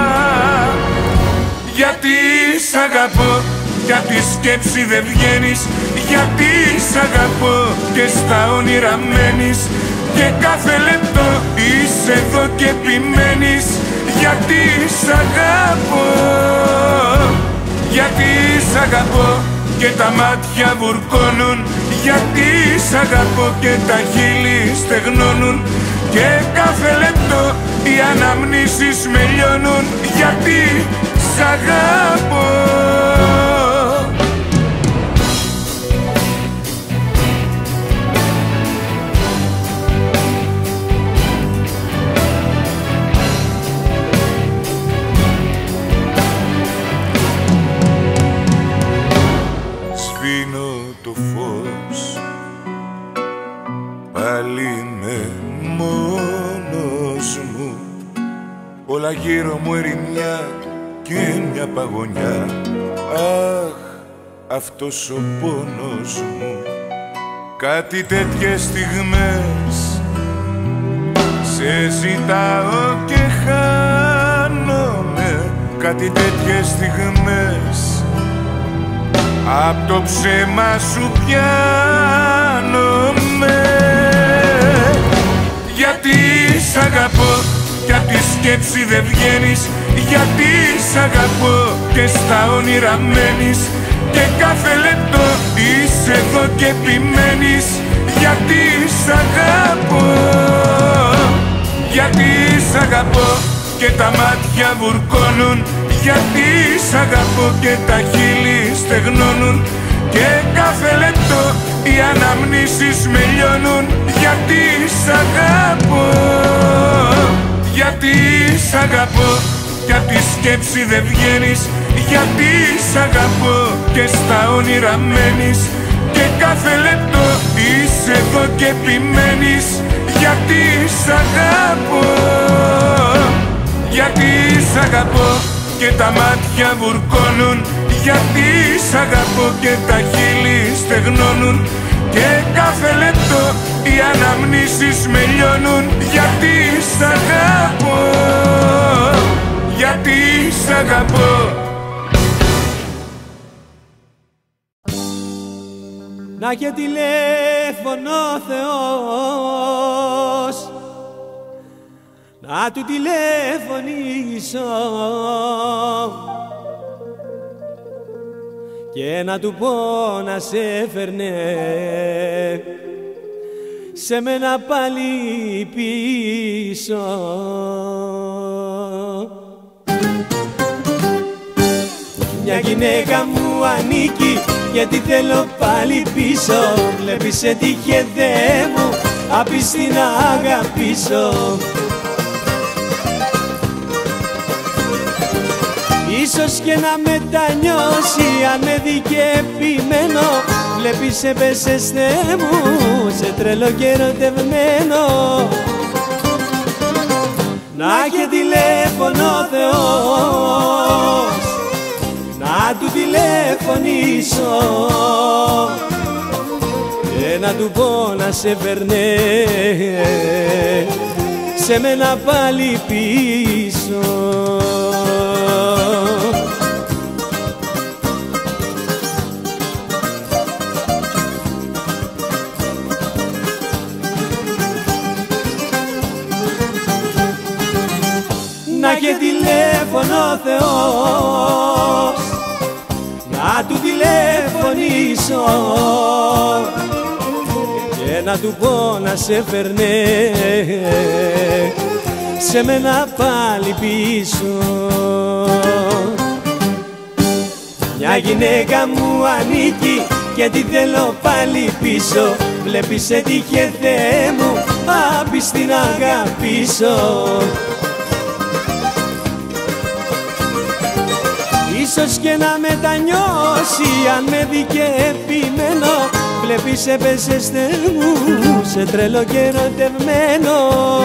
Γιατί σ' αγαπώ, για τη σκέψη δεν βγαίνεις. Γιατί σ' αγαπώ και στα όνειρα μένεις. Και κάθε λεπτό είσαι εδώ και επιμένεις. Γιατί σ' αγαπώ, γιατί σ' αγαπώ και τα μάτια βουρκώνουν. Γιατί σ' αγαπώ και τα χείλη στεγνώνουν. Και κάθε λεπτό οι αναμνήσεις με λιώνουν. Γιατί σ' αγαπώ. Σβήνω το φως, πάλι είμαι μόνος μου. Όλα γύρω μου ερημιά και μια παγωνιά. Αχ, αυτός ο πόνος μου. Κάτι τέτοιες στιγμές σε ζητάω και χάνομαι. Κάτι τέτοιες στιγμές απ' το ψέμα σου πιάνομαι. Γιατί σ' αγαπώ, για τη σκέψη δεν βγαίνεις. Γιατί σ' αγαπώ και στα όνειρα μένεις. Και κάθε λεπτό είσαι εδώ και επιμένεις. Γιατί σ' αγαπώ, γιατί σ' αγαπώ και τα μάτια βουρκώνουν. Γιατί σ' αγαπώ και τα χείλη στεγνώνουν. Και κάθε λεπτό οι αναμνήσεις με λιώνουν. Γιατί σ' αγαπώ, γιατί σ' αγαπώ, για τη σκέψη δεν βγαίνεις. Γιατί σ' αγαπώ και στα όνειρα μένεις. Και κάθε λεπτό είσαι εδώ και επιμένεις. Γιατί σ' αγαπώ, γιατί σ' αγαπώ και τα μάτια βουρκώνουν. Γιατί σ' αγαπώ και τα χείλη στεγνώνουν. Και κάθε λεπτό οι αναμνήσεις με λιώνουν. Γιατί σ' αγαπώ, γιατί σ' αγαπώ. Να και τηλέφωνο ο Θεός, να του τηλεφωνήσω και να του πω να σε φέρνε σε μένα πάλι πίσω. Μια γυναίκα μου ανήκει και τη θέλω πάλι πίσω. Βλέπεις σε τύχε Θεέ μου, απίστη να αγαπήσω. Ίσως και να μετανιώσει αν με δει και επιμένω. Βλέπεις έπεσες Θεέ μου, σε τρελό και ερωτευμένο. Να και τηλέφωνο ο Θεός, να του τηλεφωνήσω και να του πω να σε φέρνε σε μένα πάλι πίσω. Να και τηλέφωνο ο Θεός, να του τηλεφωνήσω και να του πω να σε φέρνε σε μένα πάλι πίσω. Μια γυναίκα μου ανήκει και τη θέλω πάλι πίσω. Βλέπεις σε τύχε Θεέ μου, αγάπης την αγαπήσω. Ίσως και να μετανιώσει αν με δει και επιμένω. Βλέπεις έπεσες Θεέ μου σε τρελό και ερωτευμένο.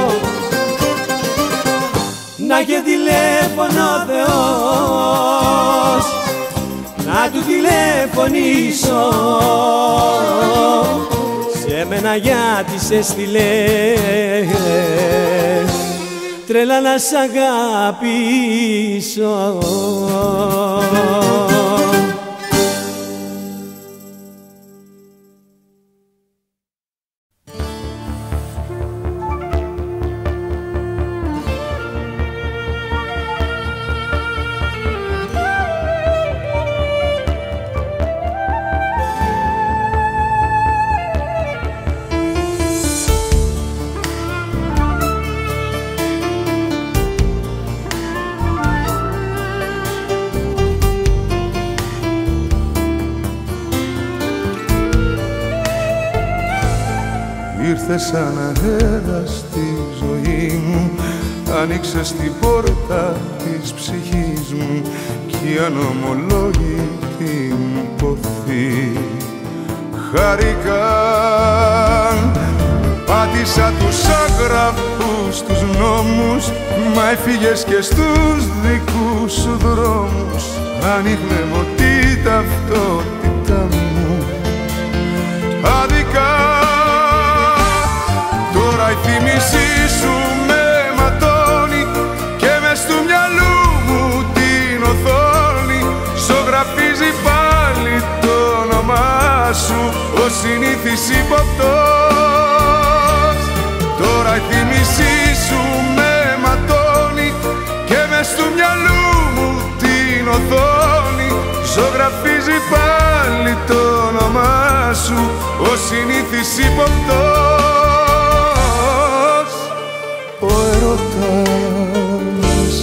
Να και τηλέφωνο ο Θεός, να του τηλεφωνήσω σε μένα γιατί σε στείλες τρέλα να σ' αγαπήσω. Ήρθες σαν αέρας στη ζωή μου, άνοιξες την πόρτα της ψυχής μου κι η ανομολόγητη μου ποθή χαρικά. Πάτησα τους άγραφους τους νόμους, μα έφυγες και στους δικούς σου δρόμους. Ανοιχνεύω την ταυτότητα μου αδικά. Τώρα η θύμησή σου με ματώνει και μες του μυαλού μου την οθόνη ζωγραφίζει πάλι το όνομά σου ο συνήθις υποπτός. Τώρα η θύμησή σου με ματώνει και μες του μυαλού μου την οθόνη ζωγραφίζει πάλι το όνομά σου ο συνήθις υποπτός. Ο ερωτάς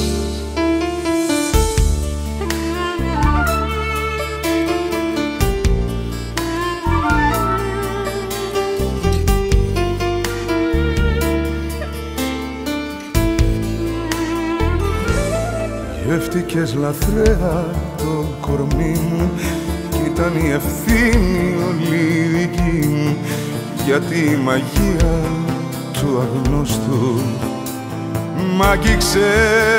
γεύτηκες λαθρέα το κορμί μου κι ήταν η ευθύνη όλη δική μου γιατί η μαγεία του αγνώστου μ' άγγιξε.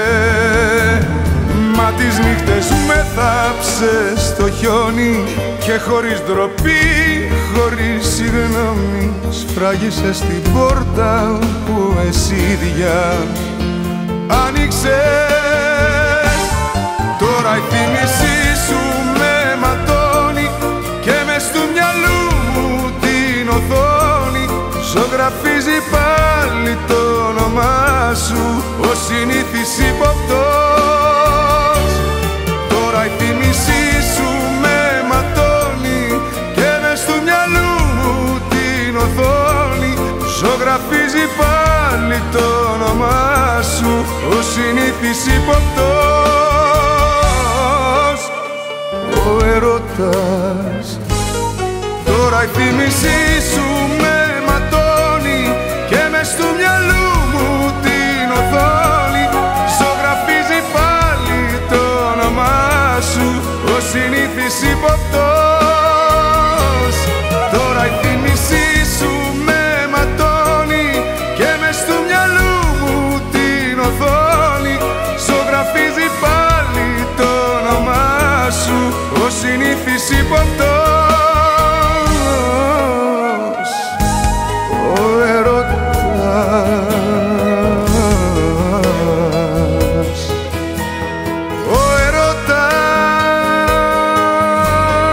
Μα τις νύχτες με θάψες στο χιόνι και χωρίς ντροπή, χωρίς συγγνώμη σφράγισες την πόρτα που εσύ ίδια άνοιξες. Τώρα η θύμησή σου με ματώνει και μες του μυαλού μου την οθόνη ζωγραφίζει πάλι το όνομά σου ο συνήθις υποπτός. Τώρα η θύμησή σου με ματώνει και μες του μυαλού μου την οθόνη ζωγραφίζει πάλι το όνομά σου ο συνήθις υποπτός. Ο ερωτάς. Τώρα η θύμησή σου με ματώνει και μες του μυαλού μου την οθόνη ζωγραφίζει πάλι το όνομά σου ο συνήθις υποπτός. Τώρα η θύμησή σου με ματώνει και μες του μυαλού μου την οθόνη ζωγραφίζει πάλι το όνομά σου ο συνήθις υποπτός. Ο ερωτάς.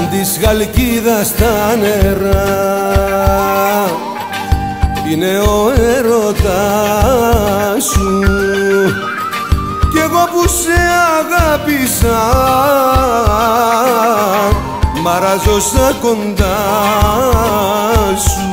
σαν της Χαλκίδας τα νερά είναι ο έρωτας σου κι εγώ που σε αγάπησα μαράζω σαν κοντά σου.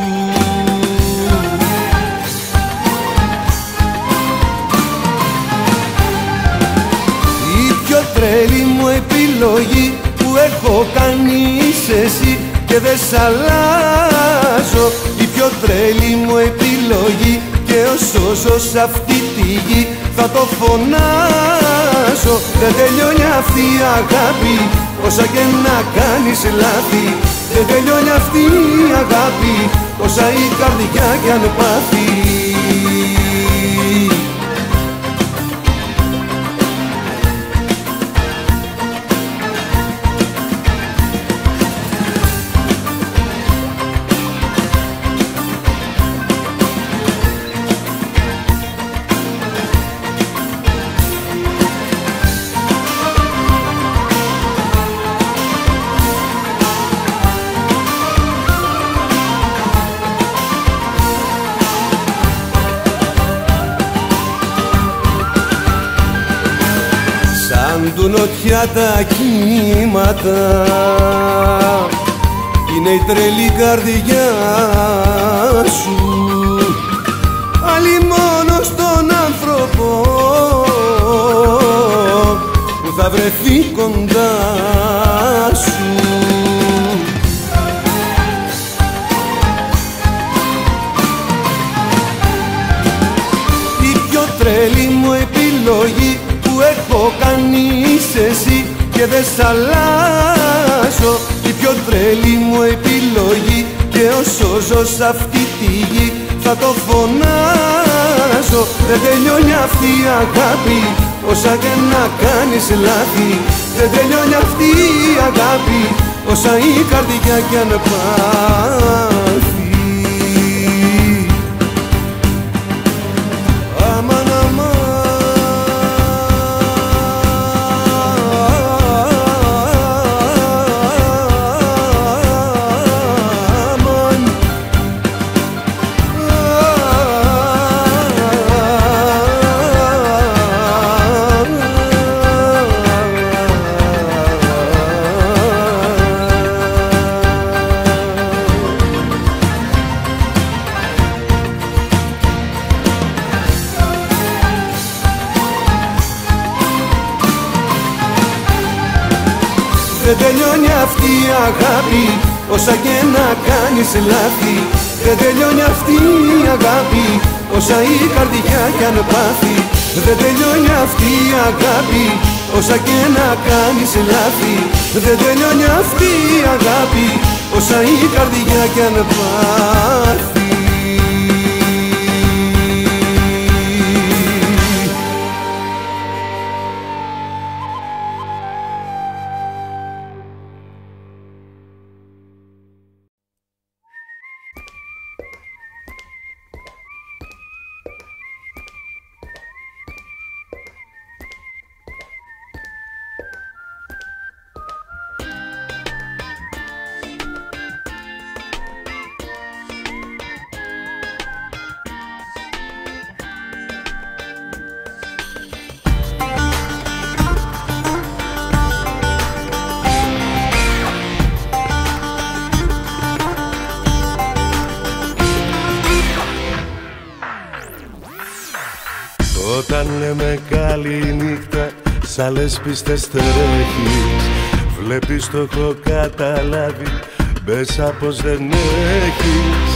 Η πιο τρέλη μου επιλογή που έχω κάνει είσαι εσύ και δεν σ' αλλάζω. Η πιο τρέλη μου επιλογή και όσο ζω σ' αυτή τη γη θα το φωνάζω. Δεν τελειώνει αυτή η αγάπη όσα και να κάνεις λάθη. Δεν τελειώνει αυτή η αγάπη όσα η καρδιά κι αν πάθει. Σαν του νοτιά τα κύματα είναι η τρελή καρδιά σου. Άλλη μόνο στον άνθρωπο που θα βρεθεί κοντά σου. Η πιο τρελή μου επιλογή που έχω κάνει είσαι εσύ και δεν σ' αλλάζω. Η πιο τρελή μου επιλογή και όσο ζω σ' αυτή τη γη θα το φωνάζω. Δεν τελειώνει αυτή η αγάπη όσα και να κάνεις λάθη. Δεν τελειώνει αυτή η αγάπη όσα η καρδιά κι αν πάθει. Αμάν, αμάν. Δεν τελειώνει αυτή η αγάπη όσα και να κάνεις λάθη. Δεν τελειώνει αυτή η αγάπη όσα η καρδιά κι αν πάθει. Δεν τελειώνει αυτή η αγάπη όσα και να κάνεις λάθη. Δεν τελειώνει αυτή η αγάπη όσα η καρδιά κι αν πάθει. Όταν λέμε καλή νύχτα, σ' άλλες πίστες τρέχεις. Βλέπεις το έχω καταλάβει, μέσα πως δεν έχεις.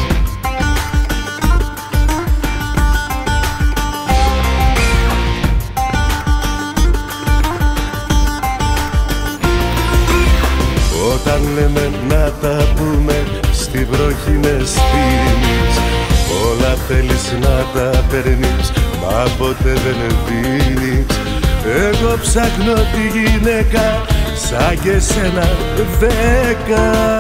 Όταν λέμε να τα πούμε, στη βροχή με στείνεις. Όλα θέλεις να τα παίρνεις, μα ποτέ δεν δίνεις. Εγώ ψάχνω τη γυναίκα σαν και σένα 10.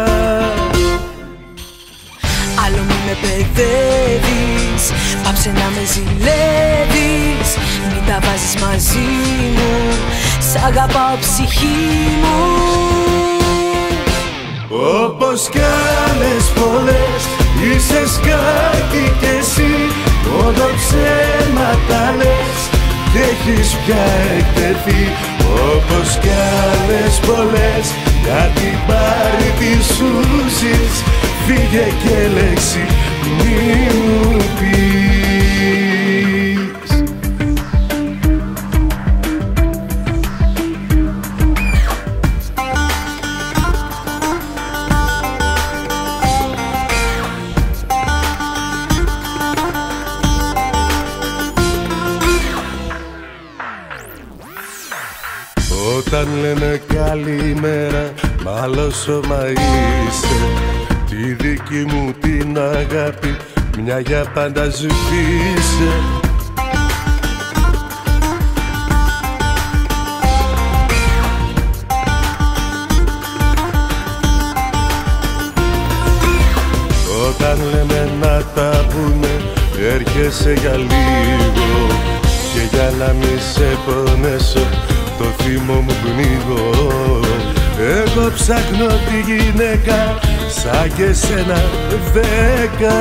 Άλλο μη με παιδεύεις, πάψε να με ζηλεύεις. Μην τα βάζεις μαζί μου, σ' αγαπάω ψυχή μου. Όπως κι άλλες πολλές είσαι σκάκι κι εσύ, μόνο ψέματα λες κι έχεις πια εκτεθεί. Όπως κι άλλες πολλές για την πάρτι σου ζεις, φύγε και λέξη μη μου πεις. Όταν λένε καλημέρα, μ' άλλο σώμα είσαι, τη δική μου την αγάπη μια για πάντα σβήσε. Όταν λέμε να τα πούμε, έρχεσαι για λίγο, και για να μη σε πονέσω το θυμό μου πνίγω. Εγώ ψάχνω τη γυναίκα σαν και σένα 10.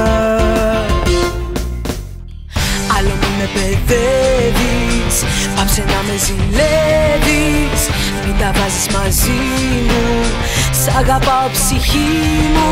Άλλο μην με παιδεύεις, πάψε να με ζηλεύεις, μην τα βάζεις μαζί μου, σ' αγαπάω ψυχή μου.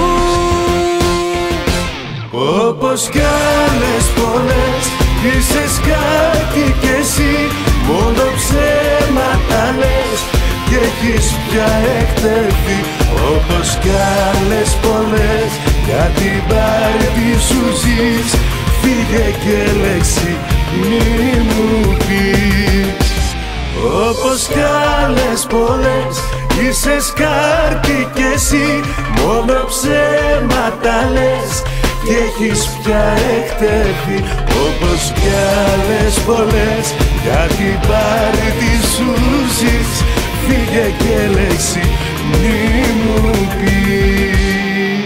Όπως κι άλλες πολλές είσαι σκάκι κι εσύ, μόνο ψέματα λες κι έχεις πια εκτεθεί. Όπως κι άλλες πολλές για την πάρτι σου ζεις, φύγε και λέξη μη μου πεις. Όπως κι άλλες πολλές είσαι σκάρτη κι εσύ, μόνο ψέματα λες κι έχεις πια εκτεθεί. Όπως κι άλλες πολλές για την πάρτι σου ζεις, φύγε και λέξη μη μου πεις.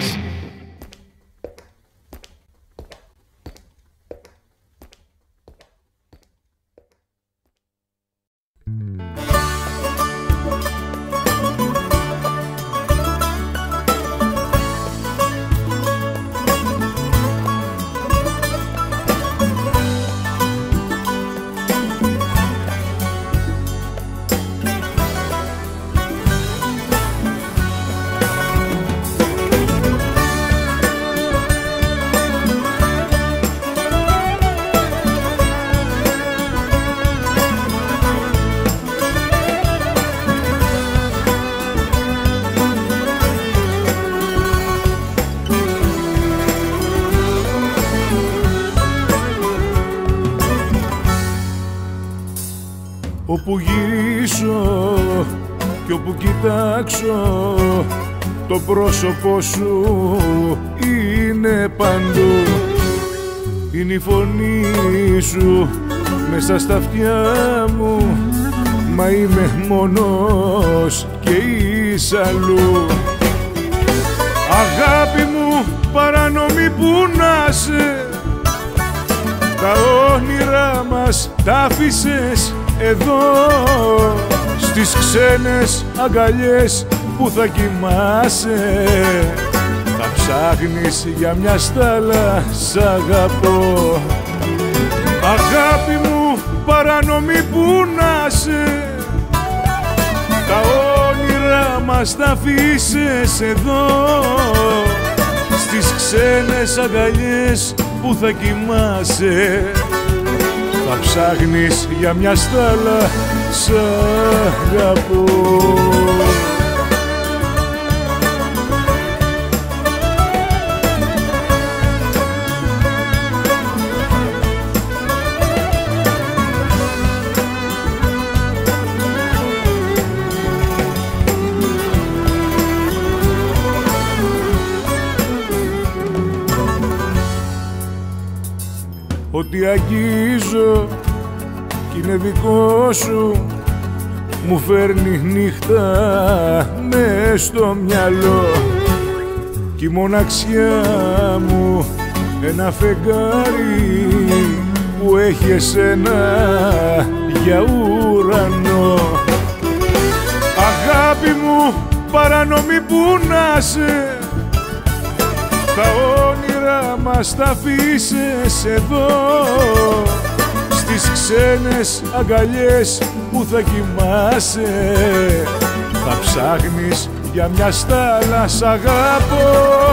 Όπου γυρίσω κι όπου κοιτάξω, το πρόσωπό σου είναι παντού. Είναι η φωνή σου μέσα στα αυτιά μου, μα είμαι μόνος και είσαι αλλού. Αγάπη μου παράνομη που να σε, τα όνειρά μας τα άφησες εδώ, στις ξένες αγκαλιές που θα κοιμάσαι. Θα ψάχνεις για μια στάλα, σ' αγαπώ. Αγάπη μου παράνομη που να σε, τα όνειρά μας τα αφήσες εδώ, στις ξένες αγκαλιές που θα κοιμάσαι. Θα ψάχνεις για μια στάλα, σ' αγαπώ. Ό,τι αγγίζω κι είναι δικό σου, μου φέρνει νύχτα μες στο μυαλό. Κι η μοναξιά μου ένα φεγγάρι που έχει εσένα για ουρανό. Αγάπη μου παράνομη που να σε, τα όνειρα μας τα αφήσες εδώ, στις ξένες αγκαλιές που θα κοιμάσαι. Θα ψάχνεις για μια στάλα, σ' αγαπώ.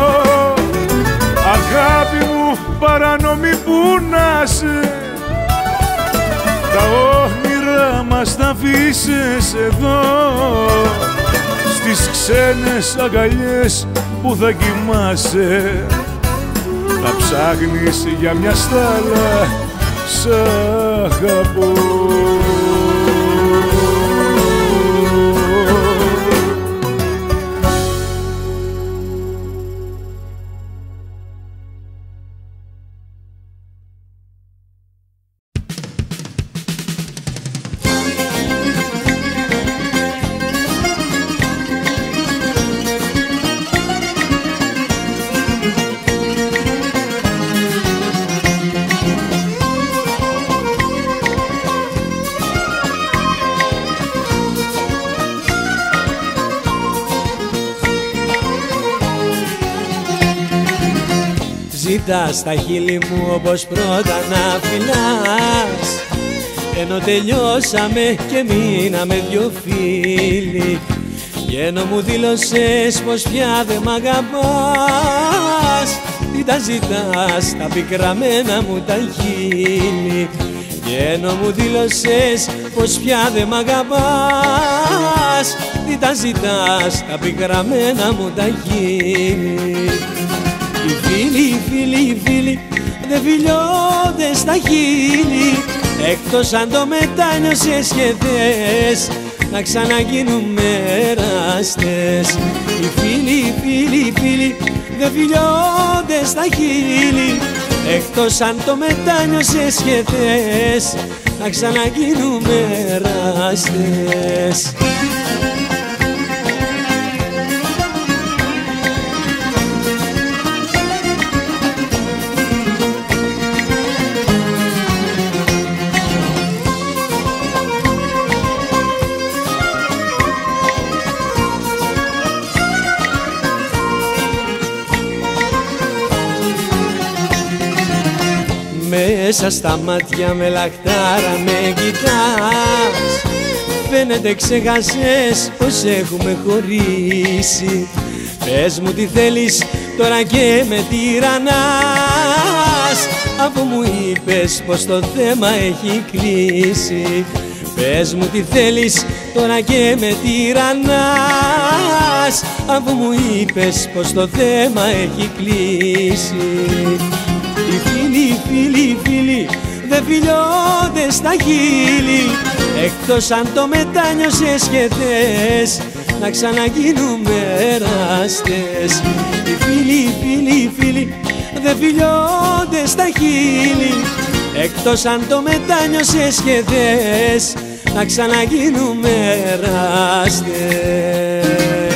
Αγάπη μου παράνομη που να σε, τα όνειρα μας τα αφήσες εδώ, στις ξένες αγκαλιές που θα κοιμάσαι. Θα ψάχνεις για μια στάλα, σ' αγαπώ. Ζητάς τα χείλη μου όπως πρώτα να φυλάς, ενώ τελειώσαμε και μείναμε δυο φίλοι, κι ενώ μου δήλωσες πως πια δεν μ' αγαπάς. Τι τα ζητάς τα πικραμένα μου τα χείλη, κι ενώ μου δήλωσες πως πια δεν μ' αγαπάς. Τι τα ζητάς τα πικραμένα μου τα χείλη. Οι φίλοι δεν φιλιώνται στα χείλη, εκτός αν το μετάνιωσες και θες να ξαναγίνουμε εραστές. Οι φίλοι δεν φιλιώνται στα χείλη, εκτός αν το μετάνιωσες και θες να ξαναγίνουμε εραστές. Μέσα στα μάτια με λαχτάρα με κοιτάς, φαίνεται ξεχάσες πως έχουμε χωρίσει. Πες μου τι θέλεις τώρα και με τυραννάς, αφού μου είπες πως το θέμα έχει κλείσει. Πες μου τι θέλεις τώρα και με τυραννάς, αφού μου είπες πως το θέμα έχει κλείσει. Οι φίλοι δεν φιλιώνται στα χείλη, εκτός αν το μετάνιωσες και θες να ξαναγίνουμε εραστές. Οι φίλοι δεν φιλιώνται στα χείλη, εκτός αν το μετάνιωσες και θες να ξαναγίνουμε εραστές.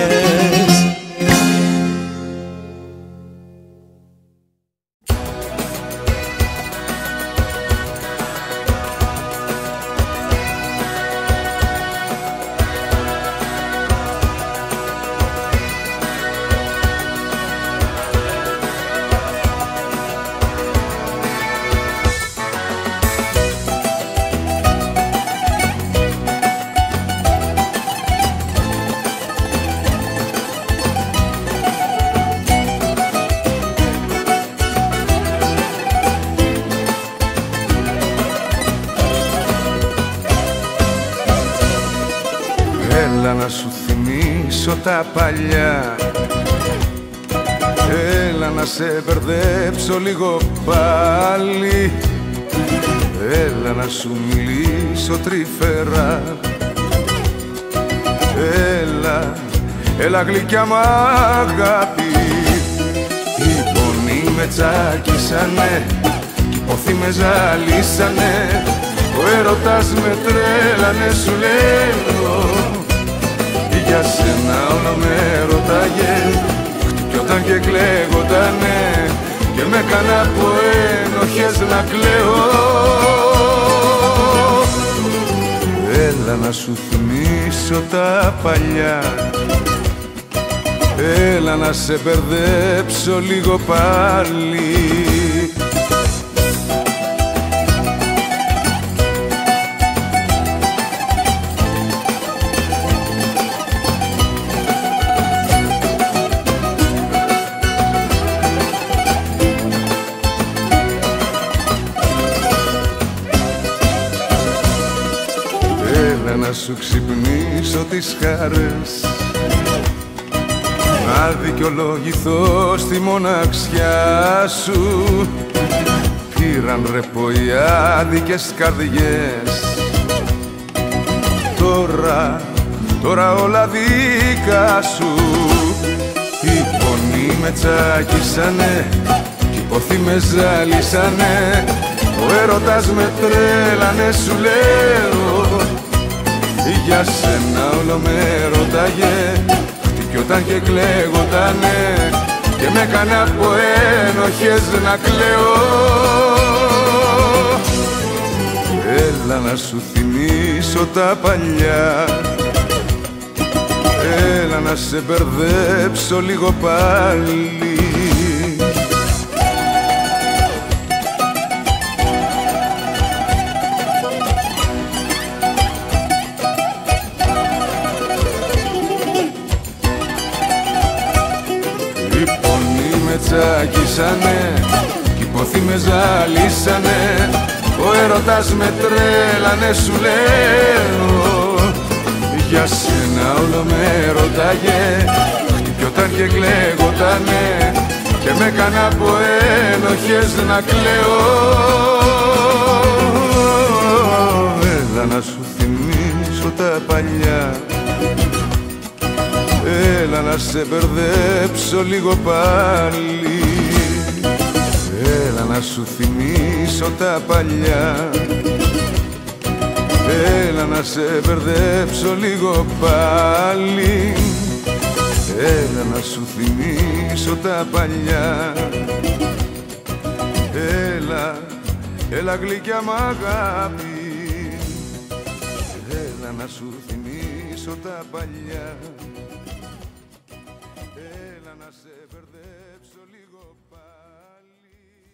Έλα να σου θυμίσω τα παλιά, έλα να σε μπερδέψω λίγο πάλι, έλα να σου μιλήσω τρυφερά. Έλα γλυκιά μ' αγάπη. Οι πονοί με τσάκισανε, οι πόθοι με ζαλίσανε, ο έρωτας με τρέλανε, σου λέω. Για σένα όλο με ρωτάγε, χτυπιόταν και κλαίγοντανε, και με έκανα από ένοχες να κλαίω. Έλα να σου θυμίσω τα παλιά, Έλα να σε μπερδέψω λίγο πάλι. Έλα να σου ξυπνήσω τις χαρές, να δικαιολογηθώ στη μοναξιά σου. Πήραν ρεπό οι άδικες καρδιές, τώρα όλα δικά σου. Οι πονοί με τσάκισανε, κι οι ποθοί με ζάλισανε, ο έρωτας με τρέλανε σου λέω. Για σένα όλο με ρωτάγε, κι όταν και κλαίγοτανε και με έκανε από ένοχες να κλαίω. Έλα να σου θυμίσω τα παλιά, έλα να σε μπερδέψω λίγο πάλι. Τσάκισανε κι οι ποθοί με ζάλισανε, ο έρωτας με τρέλανε σου λέω. Για σένα όλο με ρωτάγε, χτυπιόταν και κλαίγοτανε και με έκανε από ένοχες να κλαίω. Έλα να σου θυμίσω τα παλιά, έλα να σε μπερδέψω λίγο πάλι. Έλα να σου θυμίσω τα παλιά, έλα να σε μπερδέψω λίγο πάλι. Έλα να σου θυμίσω τα παλιά, έλα γλυκιά μ' αγάπη, έλα να σου θυμίσω τα παλιά. Έλα να σε μπερδέψω λίγο πάλι.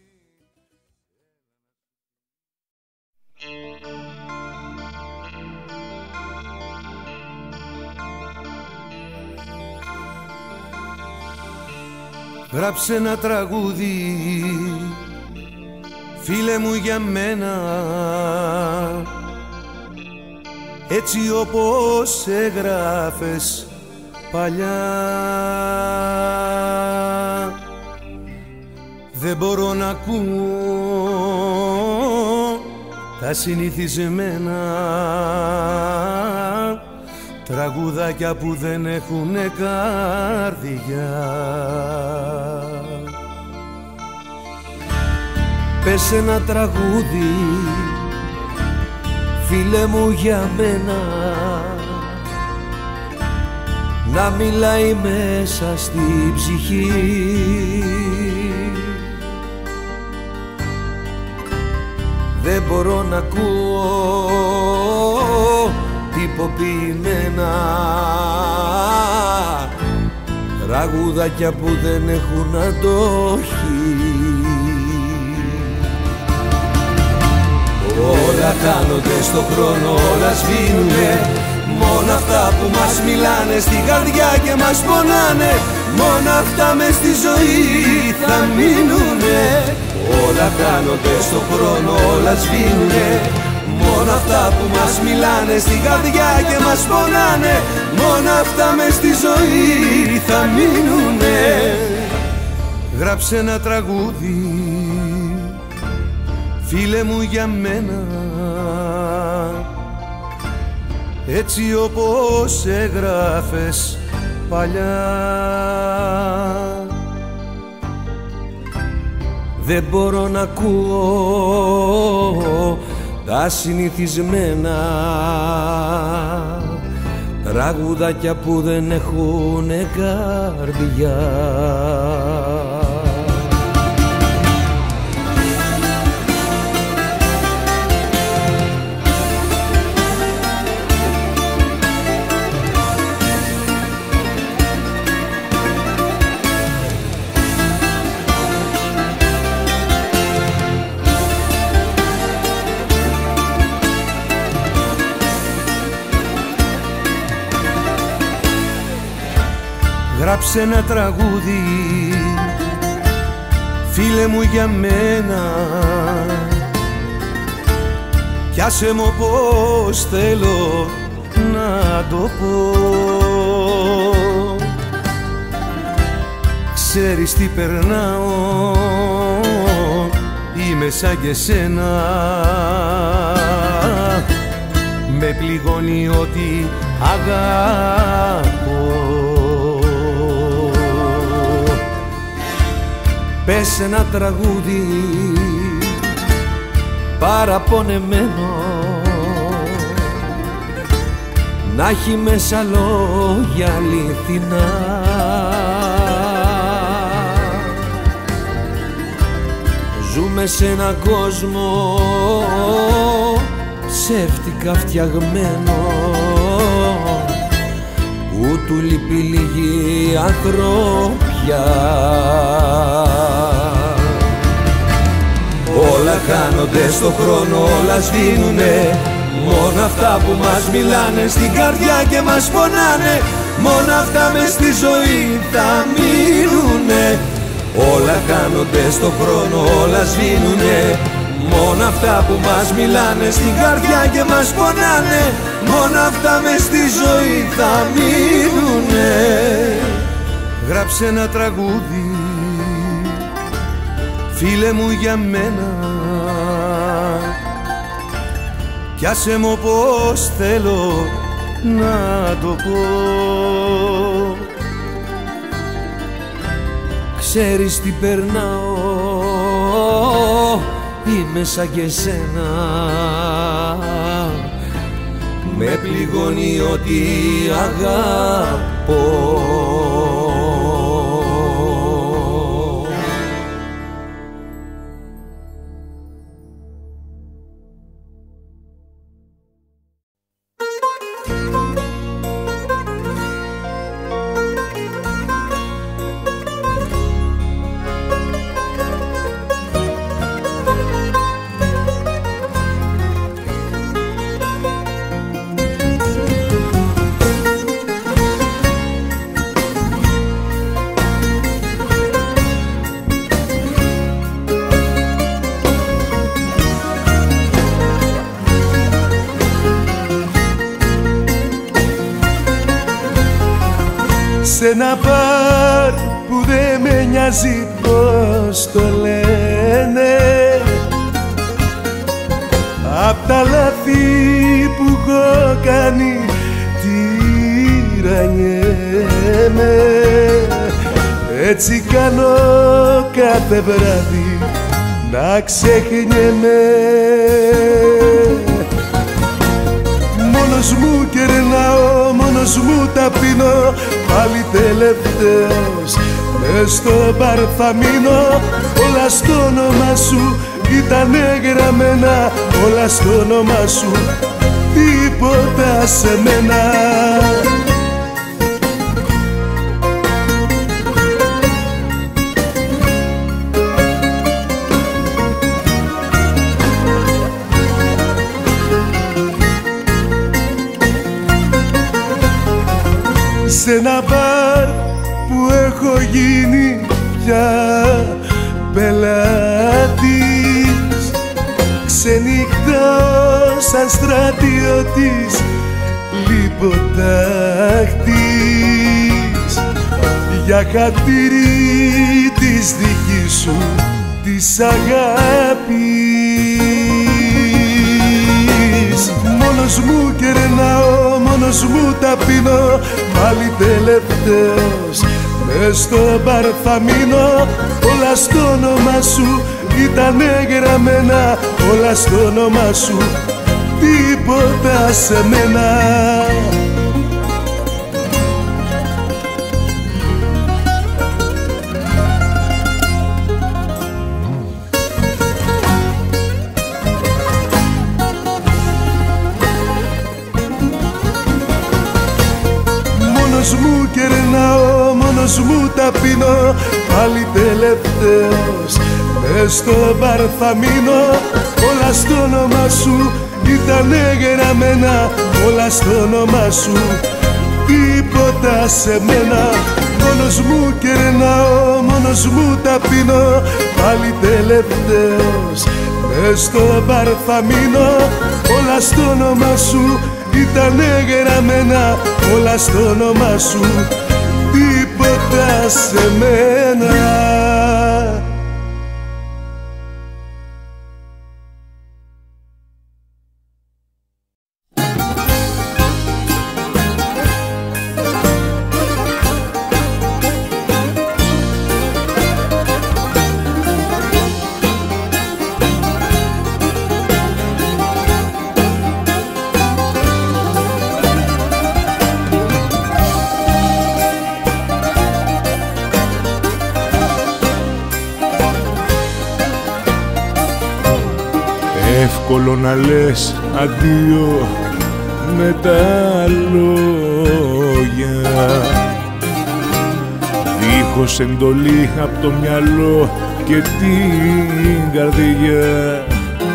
Γράψε ένα τραγούδι, φίλε μου, για μένα, έτσι όπως έγραφες παλιά. Δεν μπορώ να ακούω τα συνηθισμένα τραγουδάκια που δεν έχουνε καρδιά. Πες ένα τραγούδι, φίλε μου, για μένα, να μιλάει μέσα στη ψυχή. Δεν μπορώ να ακούω τυποποιημένα τραγουδάκια που δεν έχουν αντοχή. Όλα κάνονται στον χρόνο, όλα σβήνουνε, μόνο αυτά που μας μιλάνε στην καρδιά και μας πονάνε, μόνο αυτά μες στη ζωή θα μείνουνε. Όλα κάνονται στον χρόνο, όλα σβήνουνε, μόνο αυτά που μας μιλάνε στην καρδιά και μας πονάνε, μόνο αυτά μες στη ζωή θα μείνουνε. Γράψε ένα τραγούδι, φίλε μου, για μένα, έτσι όπως έγραφες παλιά. Δεν μπορώ να ακούω τα συνηθισμένα τραγουδάκια που δεν έχουνε καρδιά. Γράψε ένα τραγούδι, φίλε μου, για μένα. Πιάσε μου πως θέλω να το πω. Ξέρεις τι περνάω, είμαι σαν και σένα. Με πληγώνει ότι αγάπω. Πες ένα τραγούδι παραπονεμένο, να έχει μέσα λόγια αληθινά. Ζούμε σε έναν κόσμο ψεύτικα φτιαγμένο, που του λείπει λίγη ανθρωπιά. Όλα χάνονται στο χρόνο, όλα σβήνουνε. Μόνο αυτά που μας μιλάνε στην καρδιά και μας πονάνε, μόνο αυτά μες στη ζωή θα μείνουνε. Όλα χάνονται στο χρόνο, όλα σβήνουνε. Μόνο αυτά που μας μιλάνε στην καρδιά και μας πονάνε, μόνο αυτά μες στη ζωή θα μείνουνε. Γράψε ένα τραγούδι, φίλε μου, για μένα. Πιάσε μου πως θέλω να το πω. Ξέρεις τι περνάω, είμαι σαν και σένα. Με πληγώνει ότι αγαπώ. Σ' ένα μπαρ που δεν με νοιάζει πως το λένε, απ' τα λάθη που έχω κάνει τυραννιέμαι. Έτσι κάνω κάθε βράδυ να ξεχνιέμαι. Μόνος μου κερνάω, μόνος μου τα πίνω, πάλι τελευταίος μες στο μπαρ θα μείνω. Όλα στο όνομα σου ήτανε γραμμένα, όλα στο όνομα σου, τίποτα σε μένα. Σ' ένα μπαρ που έχω γίνει πια πελάτης, ξενυχτάω σαν στρατιώτης λιποτάχτης, για χατήρι της δικής σου της αγάπης. Μόνος μου κερνάω, μόνος μου τα πίνω, πάλι τελευταίος μες στο μπαρ θα μείνω. Όλα στο όνομα σου ήτανε γραμμένα, όλα στο όνομα σου, τίποτα σε μένα. Μόνος μου κερνάω, μόνος μου τα πίνω, πάλι τελευταίος μες στο μπαρ θα μείνω. Όλα στο όνομα σου ήτανε γραμμένα, όλα στο όνομα σου, τίποτα σε μένα. Μόνος μου κερνάω, μόνος μου ταπεινώ, πάλι τελευταίος μες στο μπαρ θα μείνω. Όλα στο όνομα σου ήτανε γραμμένα, όλα στο όνομα σου, τίποτα σε μένα. Εύκολο να λες αντίο με τα λόγια, δίχως εντολή απ' το μυαλό και την καρδιά.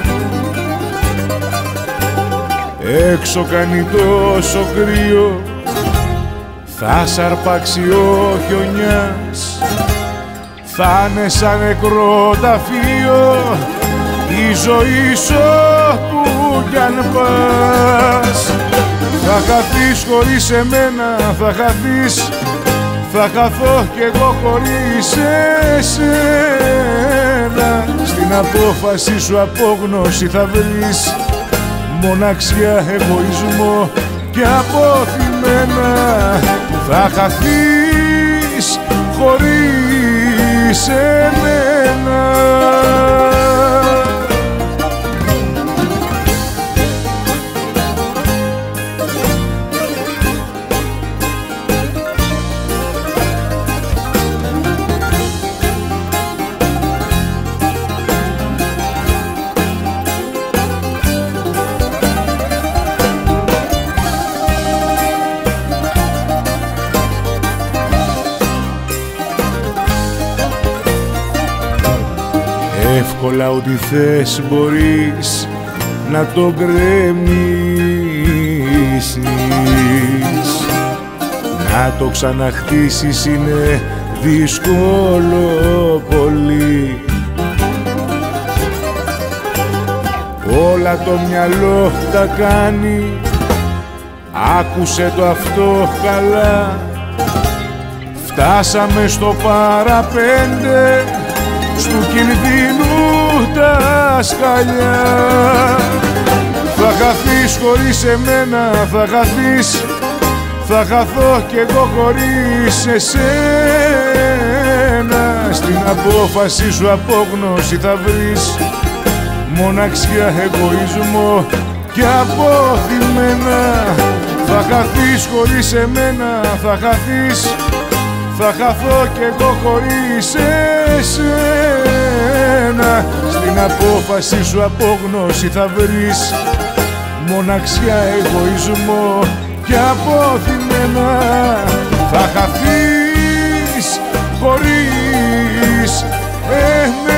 Έξω κάνει τόσο κρύο, θα σ' αρπάξει ο χιονιάς, θα είναι σαν νεκρό ταφείο η ζωή σου όπου κι αν πας. Θα χαθείς χωρίς εμένα, θα χαθείς, θα χαθώ κι εγώ χωρίς εσένα. Στην απόφαση σου απόγνωση θα βρεις, μοναξιά, εγωισμό και αποθυμένα. Θα χαθείς χωρίς εμένα. Εύκολα ό,τι θες μπορείς να το γκρεμίσεις, να το ξαναχτίσεις είναι δύσκολο πολύ. Όλα το μυαλό τα κάνει, άκουσε το αυτό καλά. Φτάσαμε στο παραπέντε, στου κινδύνου τα σκαλιά. Θα χαθείς χωρίς εμένα, θα χαθείς, θα χαθώ κι εγώ χωρίς εσένα. Στην απόφαση σου απόγνωση θα βρεις, μοναξιά, εγωισμό και αποθυμένα. Θα χαθείς χωρίς εμένα, θα χαθείς, θα χαθώ κι εγώ χωρίς εσένα. Στην απόφαση σου απόγνωση θα βρεις, μοναξιά, εγωισμό και αποθυμένα. Θα χαθείς χωρίς εμένα.